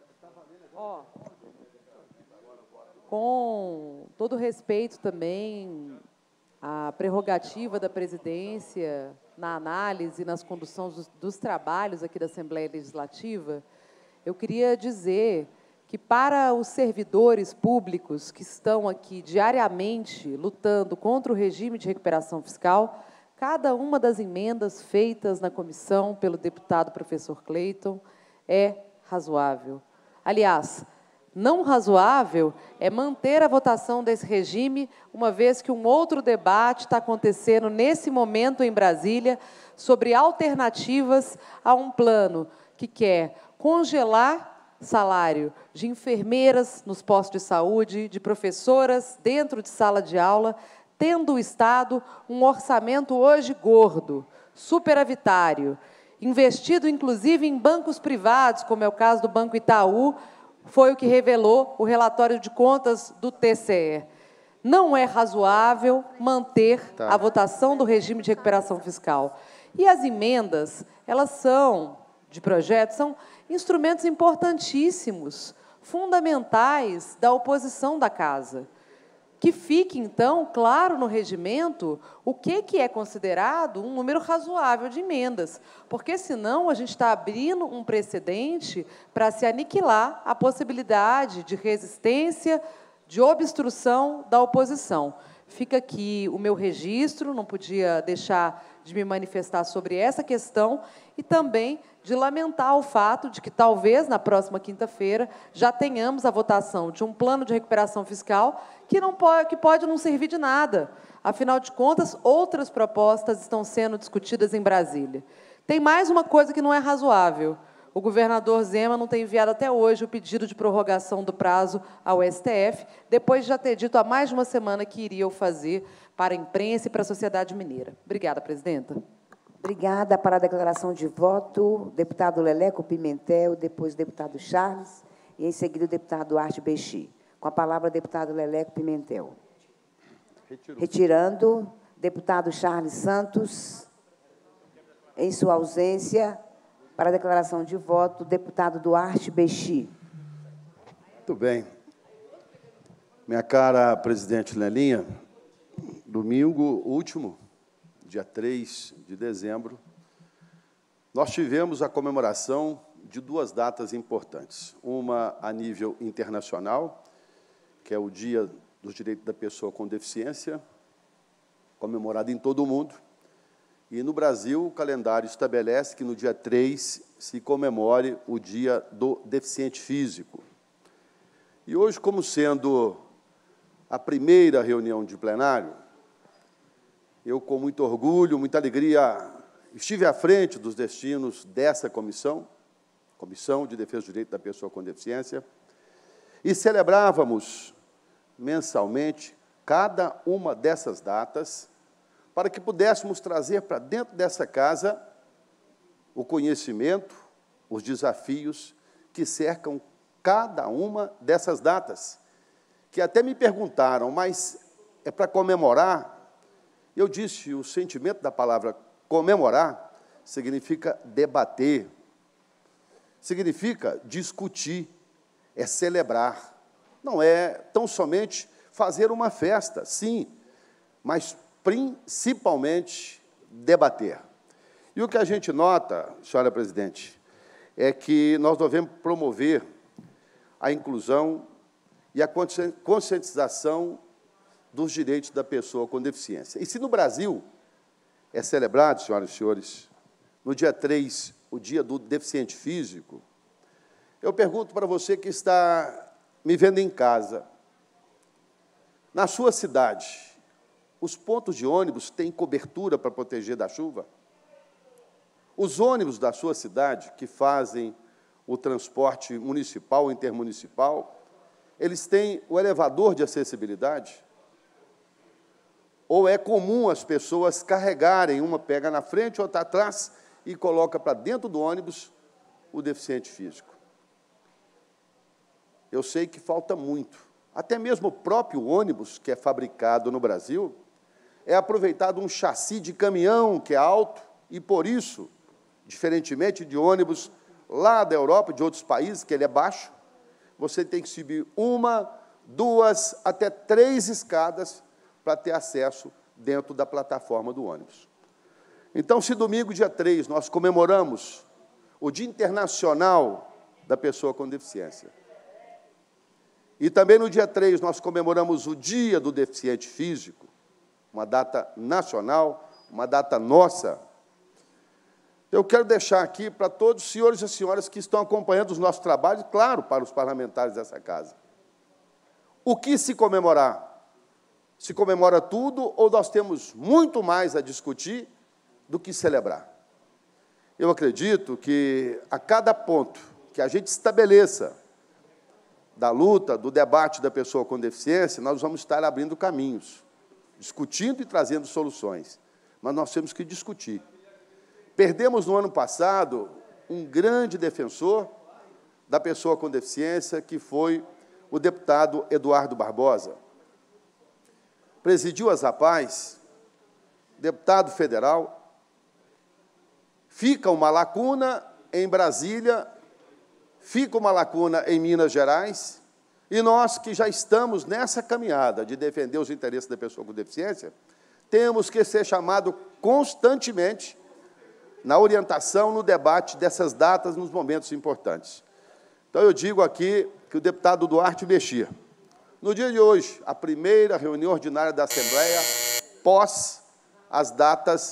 Com todo respeito também à prerrogativa da presidência na análise e nas conduções dos trabalhos aqui da Assembleia Legislativa, eu queria dizer que, para os servidores públicos que estão aqui diariamente lutando contra o regime de recuperação fiscal, cada uma das emendas feitas na comissão pelo deputado professor Cleiton é razoável. Aliás, não razoável é manter a votação desse regime, uma vez que um outro debate está acontecendo nesse momento em Brasília sobre alternativas a um plano que quer congelar salário de enfermeiras nos postos de saúde, de professoras dentro de sala de aula, tendo o Estado um orçamento hoje gordo, superavitário, investido inclusive em bancos privados, como é o caso do Banco Itaú, foi o que revelou o relatório de contas do TCE. Não é razoável manter a votação do regime de recuperação fiscal. E as emendas, elas são, de projeto, são instrumentos importantíssimos, fundamentais da oposição da Casa. Que fique, então, claro no regimento o que é considerado um número razoável de emendas, porque, senão, a gente está abrindo um precedente para se aniquilar a possibilidade de resistência, de obstrução da oposição. Fica aqui o meu registro, não podia deixar de me manifestar sobre essa questão e também de lamentar o fato de que talvez na próxima quinta-feira já tenhamos a votação de um plano de recuperação fiscal que pode não servir de nada. Afinal de contas, outras propostas estão sendo discutidas em Brasília. Tem mais uma coisa que não é razoável. O governador Zema não tem enviado até hoje o pedido de prorrogação do prazo ao STF, depois de já ter dito há mais de uma semana que iria o fazer para a imprensa e para a sociedade mineira. Obrigada, presidenta. Obrigada. Para a declaração de voto, deputado Leleco Pimentel, depois o deputado Charles e, em seguida, o deputado Duarte Bexi. Com a palavra, deputado Leleco Pimentel. Retirando, deputado Charles Santos. Em sua ausência, para a declaração de voto, deputado Duarte Bexi. Muito bem. Minha cara presidente Lelinha, domingo último, dia 3 de dezembro, nós tivemos a comemoração de duas datas importantes. Uma a nível internacional, que é o Dia dos Direitos da Pessoa com Deficiência, comemorado em todo o mundo. E, no Brasil, o calendário estabelece que, no dia 3, se comemore o Dia do Deficiente Físico. E hoje, como sendo a primeira reunião de plenário, eu, com muito orgulho, muita alegria, estive à frente dos destinos dessa comissão, Comissão de Defesa do Direito da Pessoa com Deficiência, e celebrávamos mensalmente cada uma dessas datas para que pudéssemos trazer para dentro dessa casa o conhecimento, os desafios que cercam cada uma dessas datas, que até me perguntaram, mas é para comemorar? Eu disse, o sentimento da palavra comemorar significa debater, significa discutir, é celebrar. Não é tão somente fazer uma festa, sim, mas principalmente debater. E o que a gente nota, senhora presidente, é que nós devemos promover a inclusão e a conscientização dos direitos da pessoa com deficiência. E se no Brasil é celebrado, senhoras e senhores, no dia 3, o Dia do Deficiente Físico, eu pergunto para você que está me vendo em casa, na sua cidade, os pontos de ônibus têm cobertura para proteger da chuva? Os ônibus da sua cidade, que fazem o transporte municipal ou intermunicipal, eles têm o elevador de acessibilidade? Ou é comum as pessoas carregarem, uma pega na frente, outra atrás, e coloca para dentro do ônibus o deficiente físico? Eu sei que falta muito. Até mesmo o próprio ônibus, que é fabricado no Brasil, é aproveitado um chassi de caminhão que é alto, e, por isso, diferentemente de ônibus lá da Europa, de outros países, que ele é baixo, você tem que subir 1, 2, até 3 escadas para ter acesso dentro da plataforma do ônibus. Então, se domingo, dia 3, nós comemoramos o Dia Internacional da Pessoa com Deficiência, e também no dia 3 nós comemoramos o Dia do Deficiente Físico, uma data nacional, uma data nossa, eu quero deixar aqui para todos os senhores e senhoras que estão acompanhando os nossos trabalhos, claro, para os parlamentares dessa casa. O que se comemorar? Se comemora tudo ou nós temos muito mais a discutir do que celebrar? Eu acredito que a cada ponto que a gente estabeleça da luta, do debate da pessoa com deficiência, nós vamos estar abrindo caminhos, discutindo e trazendo soluções. Mas nós temos que discutir. Perdemos, no ano passado, um grande defensor da pessoa com deficiência, que foi o deputado Eduardo Barbosa. Presidiu as APAES, deputado federal. Fica uma lacuna em Brasília, fica uma lacuna em Minas Gerais, e nós, que já estamos nessa caminhada de defender os interesses da pessoa com deficiência, temos que ser chamados constantemente na orientação, no debate dessas datas, nos momentos importantes. Então, eu digo aqui que o deputado Duarte Bexi, no dia de hoje, a primeira reunião ordinária da Assembleia, pós as datas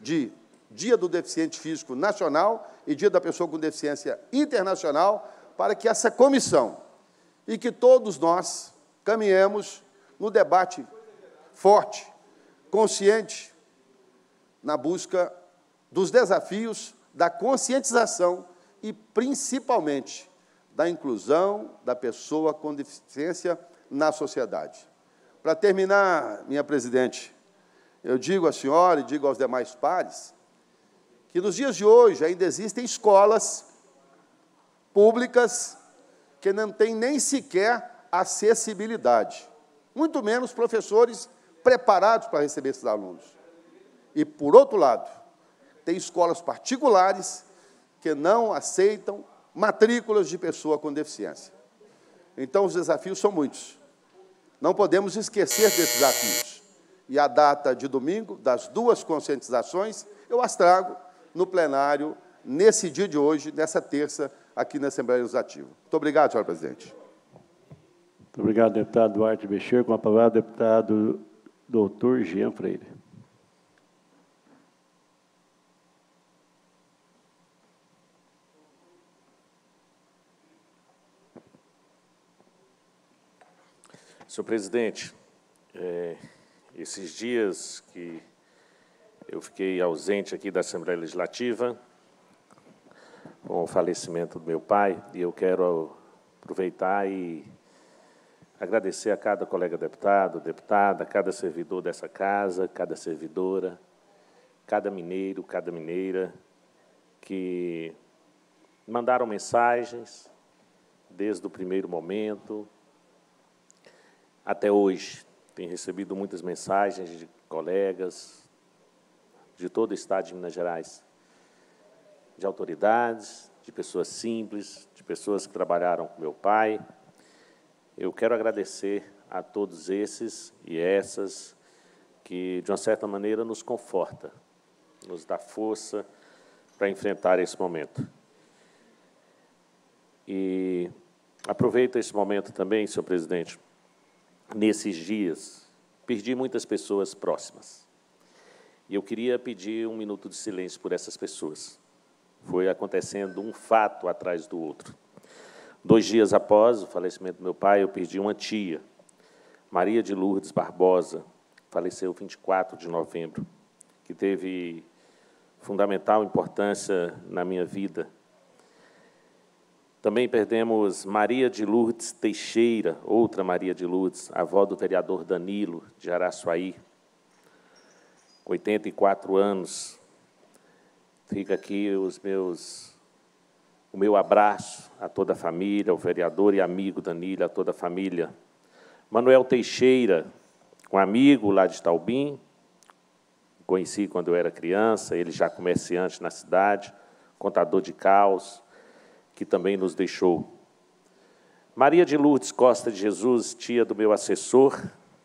de Dia do Deficiente Físico Nacional e Dia da Pessoa com Deficiência Internacional, para que essa comissão e que todos nós caminhemos no debate forte, consciente, na busca dos desafios da conscientização e, principalmente, da inclusão da pessoa com deficiência na sociedade. Para terminar, minha presidente, eu digo à senhora e digo aos demais pares que, nos dias de hoje, ainda existem escolas públicas que não têm nem sequer acessibilidade, muito menos professores preparados para receber esses alunos. E, por outro lado, tem escolas particulares que não aceitam matrículas de pessoa com deficiência. Então, os desafios são muitos. Não podemos esquecer desses desafios. E a data de domingo, das duas conscientizações, eu as trago no plenário, nesse dia de hoje, nessa terça, aqui na Assembleia Legislativa. Muito obrigado, senhora presidente. Muito obrigado, deputado Duarte Bexer. Com a palavra, deputado doutor Jean Freire. Senhor presidente, esses dias que eu fiquei ausente aqui da Assembleia Legislativa, com o falecimento do meu pai, e eu quero aproveitar e agradecer a cada colega deputado, deputada, cada servidor dessa casa, cada servidora, cada mineiro, cada mineira, que mandaram mensagens desde o primeiro momento até hoje. Tenho recebido muitas mensagens de colegas de todo o Estado de Minas Gerais, de autoridades, de pessoas simples, de pessoas que trabalharam com meu pai. Eu quero agradecer a todos esses e essas que, de uma certa maneira, nos conforta, nos dá força para enfrentar esse momento. E aproveito esse momento também, senhor presidente. Nesses dias, perdi muitas pessoas próximas. E eu queria pedir um minuto de silêncio por essas pessoas. Foi acontecendo um fato atrás do outro. 2 dias após o falecimento do meu pai, eu perdi uma tia, Maria de Lourdes Barbosa, faleceu 24 de novembro, que teve fundamental importância na minha vida. Também perdemos Maria de Lourdes Teixeira, outra Maria de Lourdes, avó do vereador Danilo, de Araçuaí, 84 anos. Fica aqui o meu abraço a toda a família, ao vereador e amigo Danilo, a toda a família. Manuel Teixeira, um amigo lá de Taubim, conheci quando eu era criança, ele já comerciante na cidade, contador de caos, que também nos deixou. Maria de Lourdes Costa de Jesus, tia do meu assessor,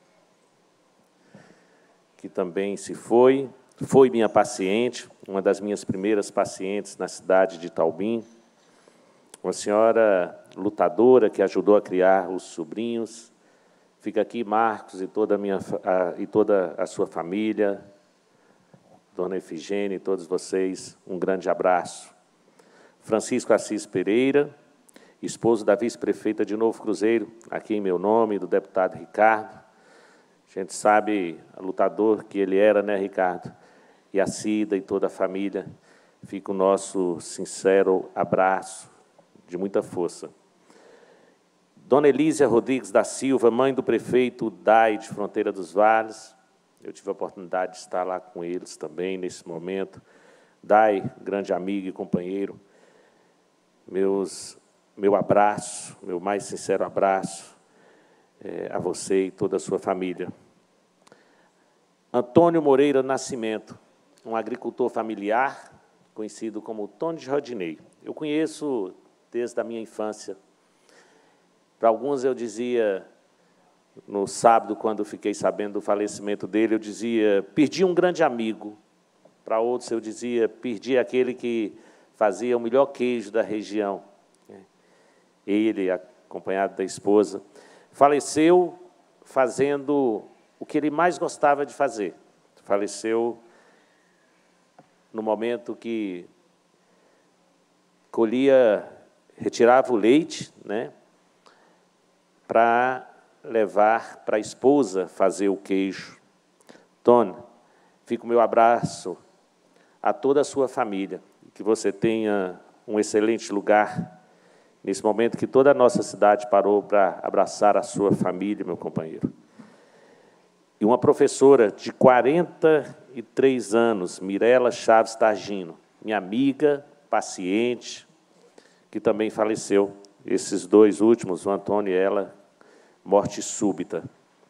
que também se foi minha paciente, uma das minhas primeiras pacientes na cidade de Taubim, uma senhora lutadora que ajudou a criar os sobrinhos. Fica aqui Marcos e toda a sua família, dona Efigênia e todos vocês, um grande abraço. Francisco Assis Pereira, esposo da vice-prefeita de Novo Cruzeiro, aqui em meu nome, do deputado Ricardo. A gente sabe o lutador que ele era, né, Ricardo? E a Cida e toda a família, fica o nosso sincero abraço, de muita força. Dona Elísia Rodrigues da Silva, mãe do prefeito Dai, de Fronteira dos Vales, eu tive a oportunidade de estar lá com eles também, nesse momento. Dai, grande amigo e companheiro, meu abraço, meu mais sincero abraço a você e toda a sua família. Antônio Moreira Nascimento, um agricultor familiar, conhecido como Tony de Rodinei. Eu conheço desde a minha infância. Para alguns eu dizia, no sábado, quando fiquei sabendo do falecimento dele, eu dizia, perdi um grande amigo. Para outros eu dizia, perdi aquele que fazia o melhor queijo da região. Ele, acompanhado da esposa, faleceu fazendo o que ele mais gostava de fazer. Faleceu no momento que retirava o leite, né, para levar para a esposa fazer o queijo. Tony, fica o meu abraço a toda a sua família, que você tenha um excelente lugar nesse momento que toda a nossa cidade parou para abraçar a sua família, meu companheiro. E uma professora de 43 anos, Mirela Chaves Targino, minha amiga, paciente, que também faleceu. Esses dois últimos, o Antônio e ela, morte súbita.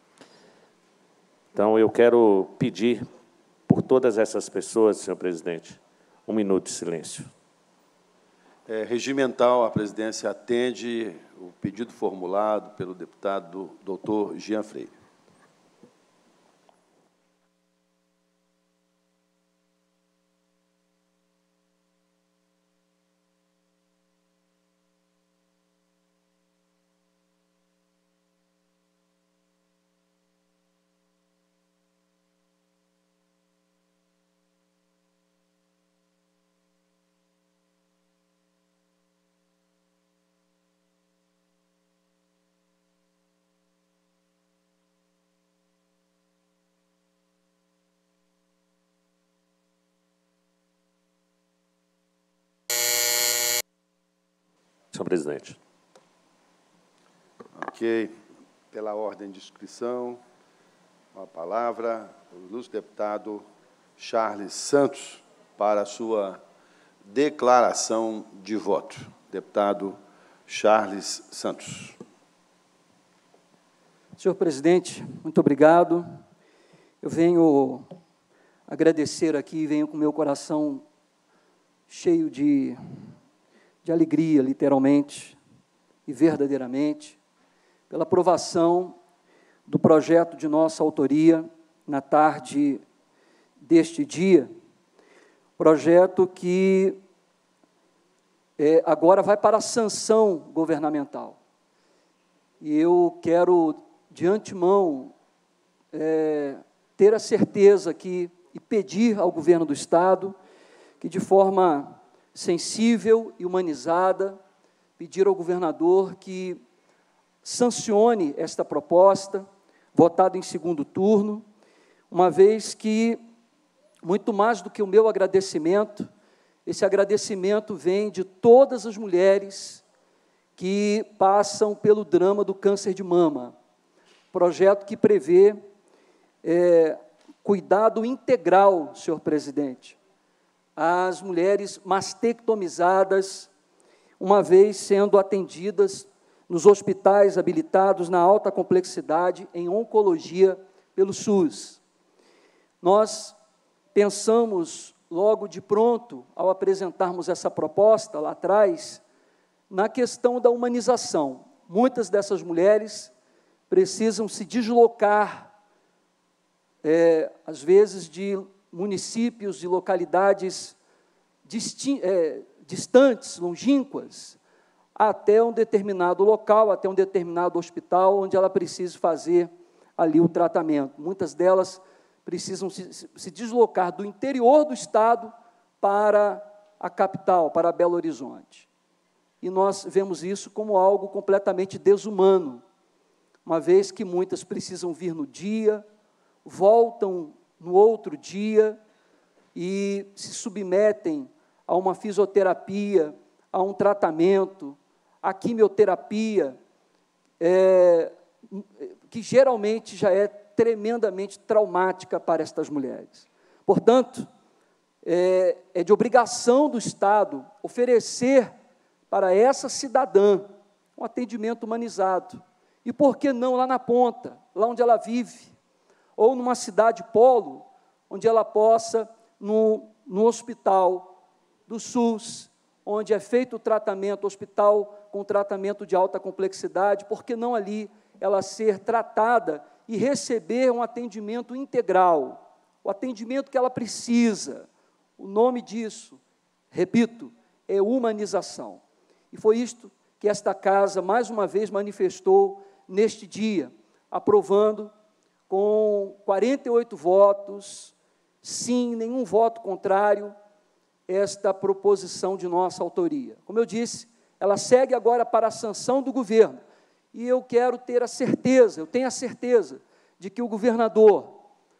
Então, eu quero pedir por todas essas pessoas, senhor presidente, 1 minuto de silêncio. Regimental, a presidência atende o pedido formulado pelo deputado doutor Jean Freire. Senhor presidente. Ok. Pela ordem de inscrição, a palavra, o ilustre deputado Charles Santos, para a sua declaração de voto. Deputado Charles Santos. Senhor presidente, muito obrigado. Eu venho agradecer aqui, venho com meu coração cheio de alegria, literalmente e verdadeiramente, pela aprovação do projeto de nossa autoria na tarde deste dia, projeto que agora vai para a sanção governamental. E eu quero, de antemão, ter a certeza que, e pedir ao governo do Estado que, de forma sensível e humanizada, pedir ao governador que sancione esta proposta, votada em segundo turno, uma vez que, muito mais do que o meu agradecimento, esse agradecimento vem de todas as mulheres que passam pelo drama do câncer de mama. Projeto que prevê cuidado integral, senhor presidente, às mulheres mastectomizadas, uma vez sendo atendidas nos hospitais habilitados na alta complexidade em oncologia pelo SUS. Nós pensamos logo de pronto, ao apresentarmos essa proposta lá atrás, na questão da humanização. Muitas dessas mulheres precisam se deslocar, às vezes, de municípios, de localidades distantes, longínquas, até um determinado local, até um determinado hospital, onde ela precisa fazer ali o tratamento. Muitas delas precisam se deslocar do interior do Estado para a capital, para Belo Horizonte. E nós vemos isso como algo completamente desumano, uma vez que muitas precisam vir no dia, voltam no outro dia e se submetem a uma fisioterapia, a um tratamento, a quimioterapia, que geralmente já é tremendamente traumática para estas mulheres. Portanto, é de obrigação do Estado oferecer para essa cidadã um atendimento humanizado. E por que não lá na ponta, lá onde ela vive, ou numa cidade polo, onde ela possa, no hospital do SUS, onde é feito o tratamento, hospital com tratamento de alta complexidade, por que não ali ela ser tratada e receber um atendimento integral, o atendimento que ela precisa. O nome disso, repito, é humanização. E foi isto que esta casa, mais uma vez, manifestou neste dia, aprovando com 48 votos, sim, nenhum voto contrário, esta proposição de nossa autoria. Como eu disse, ela segue agora para a sanção do governo, e eu quero ter a certeza, eu tenho a certeza, de que o governador,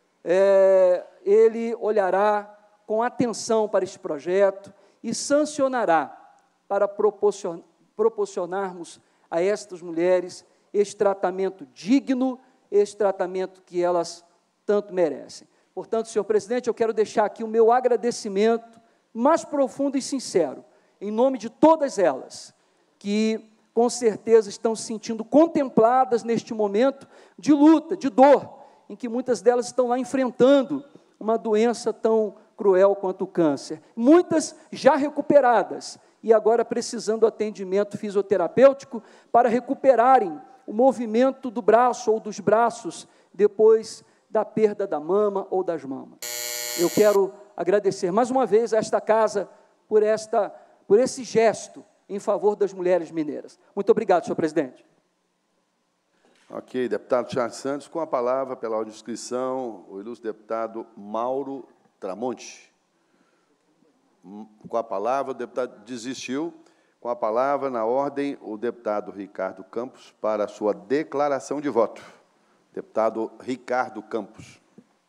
ele olhará com atenção para este projeto e sancionará para proporcionarmos a estas mulheres este tratamento digno, este tratamento que elas tanto merecem. Portanto, senhor presidente, eu quero deixar aqui o meu agradecimento mais profundo e sincero, em nome de todas elas, que com certeza estão se sentindo contempladas neste momento de luta, de dor, em que muitas delas estão lá enfrentando uma doença tão cruel quanto o câncer. Muitas já recuperadas e agora precisando do atendimento fisioterapêutico para recuperarem o movimento do braço ou dos braços depois da perda da mama ou das mamas. Eu quero agradecer mais uma vez a esta casa por esse gesto em favor das mulheres mineiras. Muito obrigado, senhor presidente. Ok, deputado Charles Santos, com a palavra, pela ordem de inscrição, o ilustre deputado Mauro Tramonte. Com a palavra, o deputado desistiu. Com a palavra, na ordem, o deputado Ricardo Campos, para a sua declaração de voto. Deputado Ricardo Campos.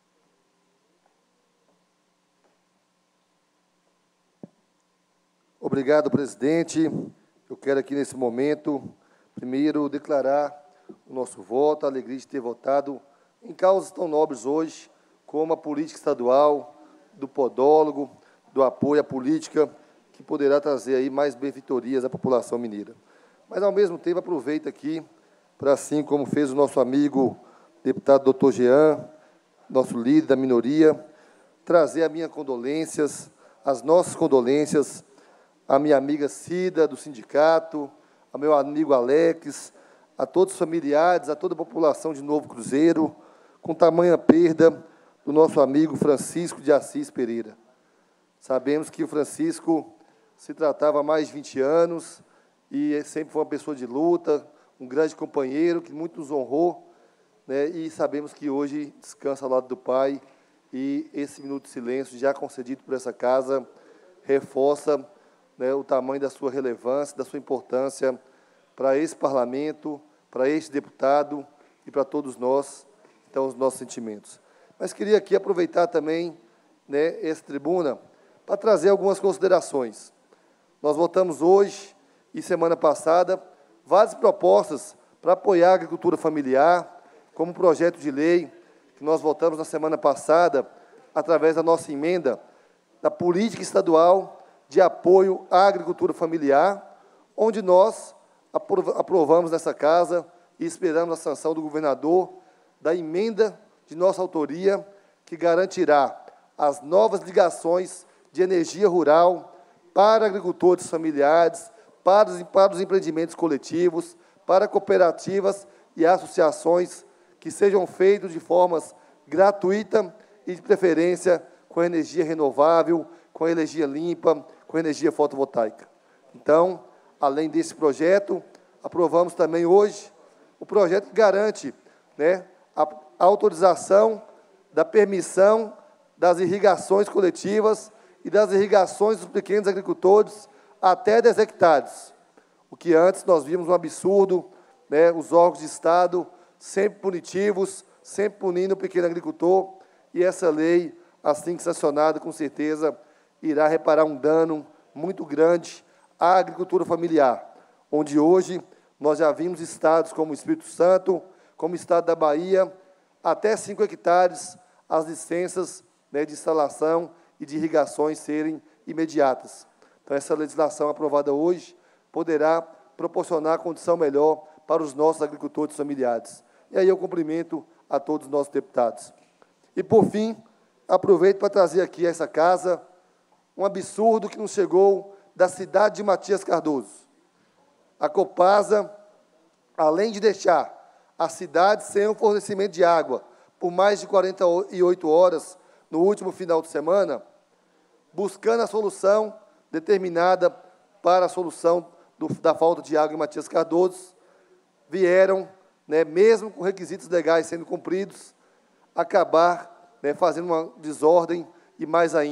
Obrigado, presidente. Eu quero aqui, nesse momento, primeiro declarar o nosso voto, a alegria de ter votado em causas tão nobres hoje, como a política estadual, do podólogo, do apoio à política, que poderá trazer aí mais benfeitorias à população mineira. Mas, ao mesmo tempo, aproveito aqui para, assim como fez o nosso amigo deputado doutor Jean, nosso líder da minoria, trazer as minhas condolências, as nossas condolências, a minha amiga Cida, do sindicato, a meu amigo Alex, a todos os familiares, a toda a população de Novo Cruzeiro, com tamanha perda do nosso amigo Francisco de Assis Pereira. Sabemos que o Francisco se tratava há mais de 20 anos e sempre foi uma pessoa de luta, um grande companheiro que muito nos honrou, né, e sabemos que hoje descansa ao lado do Pai, e esse minuto de silêncio, já concedido por essa casa, reforça, né, o tamanho da sua relevância, da sua importância para esse parlamento, para este deputado e para todos nós, então, os nossos sentimentos. Mas queria aqui aproveitar também, né, essa tribuna para trazer algumas considerações. Nós votamos hoje e semana passada várias propostas para apoiar a agricultura familiar, como o projeto de lei que nós votamos na semana passada, através da nossa emenda da política estadual de apoio à agricultura familiar, onde nós aprovamos nessa casa e esperamos a sanção do governador da emenda de nossa autoria, que garantirá as novas ligações de energia rural para agricultores familiares, para os empreendimentos coletivos, para cooperativas e associações que sejam feitos de formas gratuita e, de preferência, com energia renovável, com energia limpa, com energia fotovoltaica. Então, além desse projeto, aprovamos também hoje o projeto que garante, né, a autorização da permissão das irrigações coletivas e das irrigações dos pequenos agricultores até 10 hectares. O que antes nós vimos um absurdo, né, os órgãos de Estado sempre punitivos, sempre punindo o pequeno agricultor, e essa lei, assim que sancionada, com certeza, irá reparar um dano muito grande à agricultura familiar, onde hoje nós já vimos estados como o Espírito Santo, como o estado da Bahia, até 5 hectares, as licenças, né, de instalação e de irrigações serem imediatas. Então, essa legislação aprovada hoje poderá proporcionar condição melhor para os nossos agricultores familiares. E aí eu cumprimento a todos os nossos deputados. E, por fim, aproveito para trazer aqui a essa casa um absurdo que nos chegou da cidade de Matias Cardoso. A Copasa, além de deixar a cidade sem o fornecimento de água por mais de 48 horas no último final de semana, buscando a solução determinada para a solução da falta de água em Matias Cardoso, vieram, né, mesmo com requisitos legais sendo cumpridos, acabar, né, fazendo uma desordem e, mais ainda,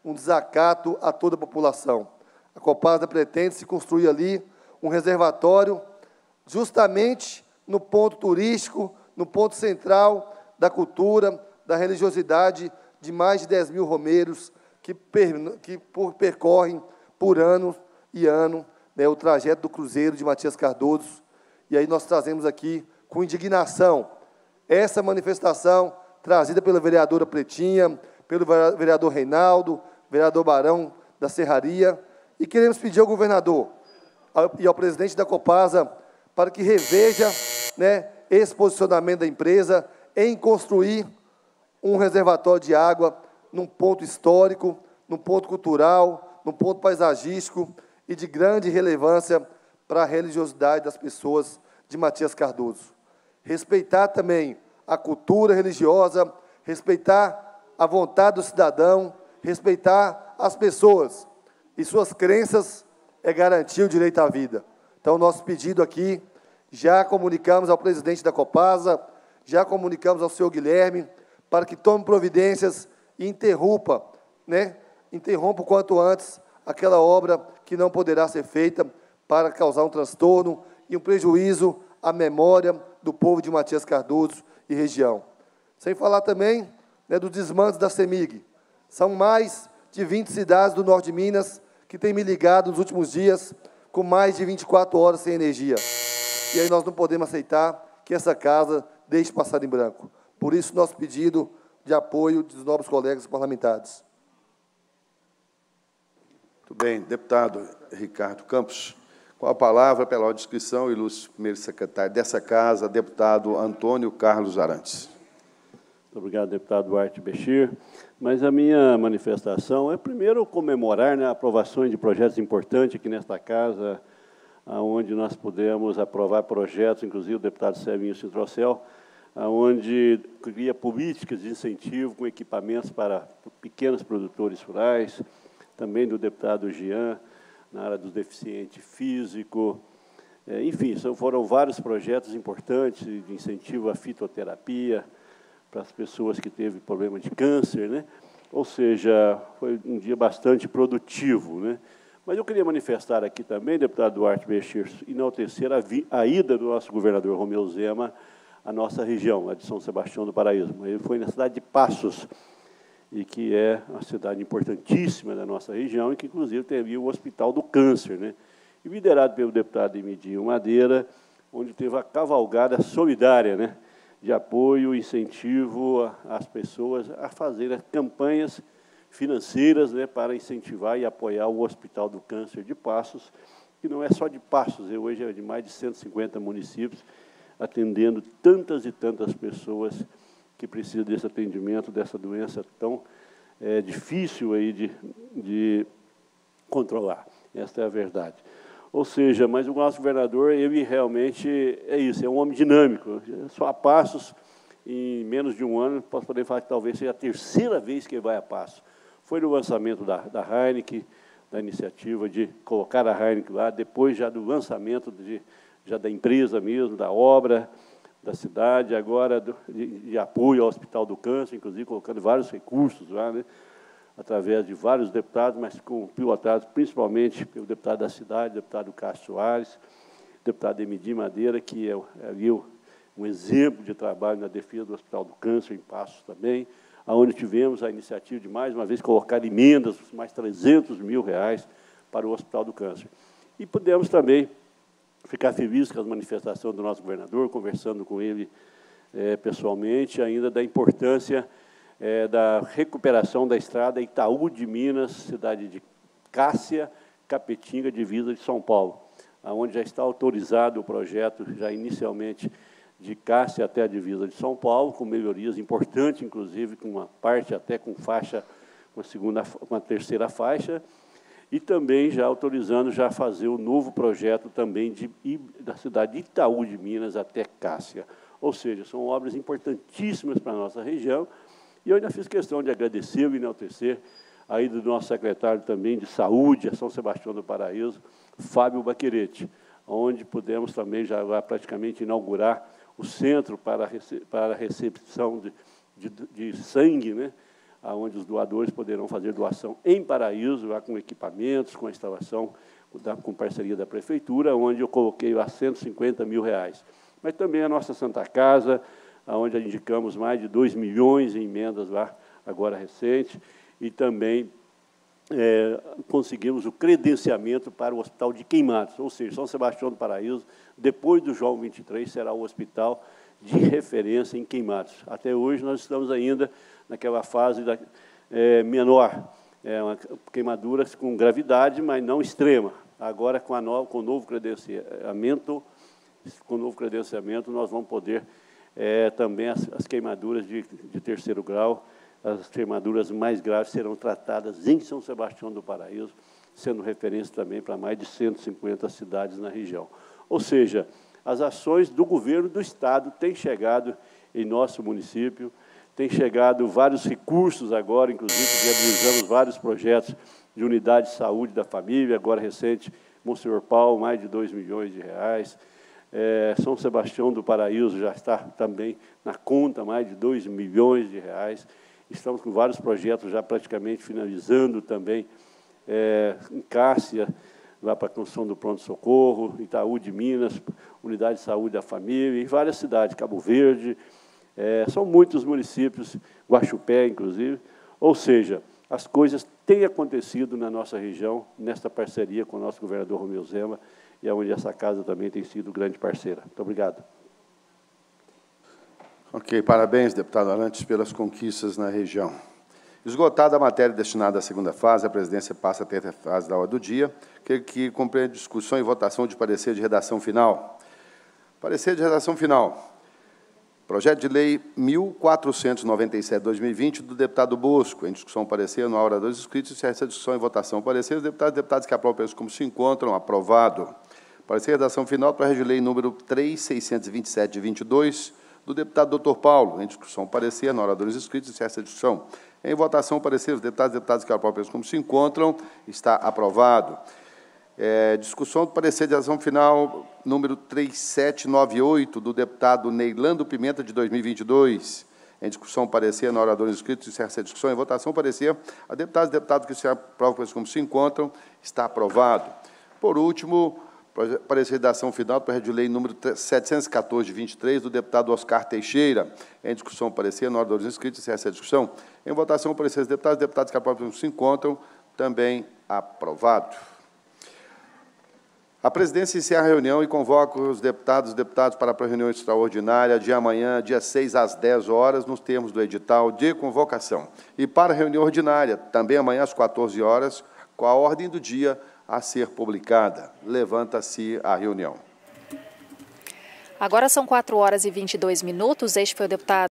um desacato a toda a população. A Copasa pretende se construir ali um reservatório justamente no ponto turístico, no ponto central da cultura, da religiosidade de mais de 10 mil romeiros que percorrem por ano e ano, né, o trajeto do Cruzeiro de Matias Cardoso. E aí nós trazemos aqui, com indignação, essa manifestação trazida pela vereadora Pretinha, pelo vereador Reinaldo, vereador Barão da Serraria, e queremos pedir ao governador e ao presidente da Copasa para que reveja, né, esse posicionamento da empresa em construir um reservatório de água num ponto histórico, num ponto cultural, num ponto paisagístico e de grande relevância para a religiosidade das pessoas de Matias Cardoso. Respeitar também a cultura religiosa, respeitar a vontade do cidadão, respeitar as pessoas e suas crenças é garantir o direito à vida. Então, nosso pedido aqui, já comunicamos ao presidente da Copasa, já comunicamos ao senhor Guilherme, para que tome providências e interrompa o quanto antes aquela obra que não poderá ser feita para causar um transtorno e um prejuízo à memória do povo de Matias Cardoso e região. Sem falar também, né, dos desmandos da CEMIG. São mais de 20 cidades do norte de Minas que têm me ligado nos últimos dias com mais de 24 horas sem energia. E aí nós não podemos aceitar que essa casa deixe passar em branco. Por isso, nosso pedido de apoio dos nobres colegas parlamentares. Muito bem. Deputado Ricardo Campos, com a palavra, pela ordem de inscrição, o ilustre primeiro secretário dessa casa, deputado Antônio Carlos Arantes. Muito obrigado, deputado Duarte Bechir. Mas a minha manifestação é, primeiro, comemorar, né, aprovações de projetos importantes aqui nesta casa, onde nós pudemos aprovar projetos, inclusive o deputado Servinho Citrocel, onde cria políticas de incentivo com equipamentos para pequenos produtores rurais, também do deputado Jean, na área do deficiente físico. Enfim, foram vários projetos importantes de incentivo à fitoterapia para as pessoas que teve problema de câncer, né? Ou seja, foi um dia bastante produtivo, né? Mas eu queria manifestar aqui também, deputado Duarte Bechir, enaltecer a ida do nosso governador Romeu Zema à nossa região, a de São Sebastião do Paraíso. Ele foi na cidade de Passos, e que é uma cidade importantíssima da nossa região, e que, inclusive, teve o Hospital do Câncer, né? E liderado pelo deputado Emidinho Madeira, onde teve a cavalgada solidária, né, de apoio e incentivo às pessoas a fazerem campanhas financeiras, né, para incentivar e apoiar o Hospital do Câncer de Passos, que não é só de Passos, hoje é de mais de 150 municípios, atendendo tantas e tantas pessoas que precisam desse atendimento, dessa doença tão difícil aí de controlar. Esta é a verdade. Ou seja, mas o nosso governador, ele realmente é isso, é um homem dinâmico. Só a Passos, em menos de um ano, posso poder falar que talvez seja a terceira vez que ele vai a Passos. Foi no lançamento da Heineken, da iniciativa de colocar a Heineken lá, depois já do lançamento já da empresa mesmo, da obra da cidade, agora de apoio ao Hospital do Câncer, inclusive colocando vários recursos lá, né, através de vários deputados, mas pilotados principalmente pelo deputado da cidade, deputado Cássio Soares, deputado Emidinho Madeira, que é ali um exemplo de trabalho na defesa do Hospital do Câncer, em Passos também, onde tivemos a iniciativa de, mais uma vez, colocar emendas, mais R$300 mil para o Hospital do Câncer. E pudemos também ficar felizes com as manifestações do nosso governador, conversando com ele pessoalmente, ainda da importância da recuperação da estrada Itaú de Minas, cidade de Cássia, Capetinga, divisa de São Paulo, onde já está autorizado o projeto, já inicialmente, de Cássia até a divisa de São Paulo, com melhorias importantes, inclusive com uma parte até com faixa, uma terceira faixa, e também já autorizando já fazer o novo projeto também da cidade de Itaú de Minas até Cássia. Ou seja, são obras importantíssimas para a nossa região, e eu ainda fiz questão de agradecer e enaltecer a ida do nosso secretário também de Saúde, a São Sebastião do Paraíso, Fábio Baquerete, onde pudemos também já praticamente inaugurar o centro para a recepção de sangue, né, onde os doadores poderão fazer doação em Paraíso, lá com equipamentos, com a instalação, com parceria da Prefeitura, onde eu coloquei lá R$150 mil. Mas também a nossa Santa Casa, onde indicamos mais de 2 milhões em emendas lá, agora recente, e também conseguimos o credenciamento para o Hospital de Queimados, ou seja, São Sebastião do Paraíso, depois do João 23, será o hospital de referência em Queimados. Até hoje, nós estamos ainda naquela fase menor, queimaduras com gravidade, mas não extrema. Agora, com o novo credenciamento, nós vamos poder também as queimaduras de terceiro grau, as queimaduras mais graves serão tratadas em São Sebastião do Paraíso, sendo referência também para mais de 150 cidades na região. Ou seja, as ações do governo do Estado têm chegado em nosso município, têm chegado vários recursos agora, inclusive viabilizamos vários projetos de unidade de saúde da família, agora recente, Monsenhor Paulo, mais de R$2 milhões. São Sebastião do Paraíso já está também na conta, mais de R$2 milhões. Estamos com vários projetos já praticamente finalizando também, em Cássia, lá para a construção do pronto-socorro, Itaú de Minas, Unidade de Saúde da Família, e várias cidades, Cabo Verde, são muitos municípios, Guaxupé, inclusive. Ou seja, as coisas têm acontecido na nossa região, nesta parceria com o nosso governador Romeu Zema, e onde essa casa também tem sido grande parceira. Muito obrigado. Ok, parabéns, deputado Arantes, pelas conquistas na região. Esgotada a matéria destinada à segunda fase, a presidência passa à terceira fase da ordem do dia, que compreende discussão e votação de parecer de redação final. Parecer de redação final. Projeto de Lei 1497/2020, do deputado Bosco. Em discussão, parecer, no hora dos inscritos, se essa discussão e votação parecer, os deputados que aprovam como se encontram, aprovado. Parecer de redação final, projeto de lei número 3627 de 22, do deputado Dr. Paulo. Em discussão, parecer, na hora dos inscritos, se essa discussão. Em votação, parecer, os deputados que aprovam como se encontram, está aprovado. Discussão do parecer de ação final número 3798, do deputado Neilando Pimenta, de 2022. Em discussão, parecer, na hora dos inscritos, se essa discussão. Em votação, parecer, a deputados que se aprovam como se encontram, está aprovado. Por último, parecer da ação final do projeto de lei número 714 de 23, do deputado Oscar Teixeira. Em discussão, parecer, na hora dos inscritos, essa discussão. Em votação, parecer os deputados que aprovam se encontram, também aprovado. A presidência encerra a reunião e convoca os deputados para a reunião extraordinária de amanhã, dia 6, às 10 horas, nos termos do edital de convocação. E para a reunião ordinária, também amanhã, às 14 horas, com a ordem do dia a ser publicada. Levanta-se a reunião. Agora são 4 horas e 22 minutos. Este foi o deputado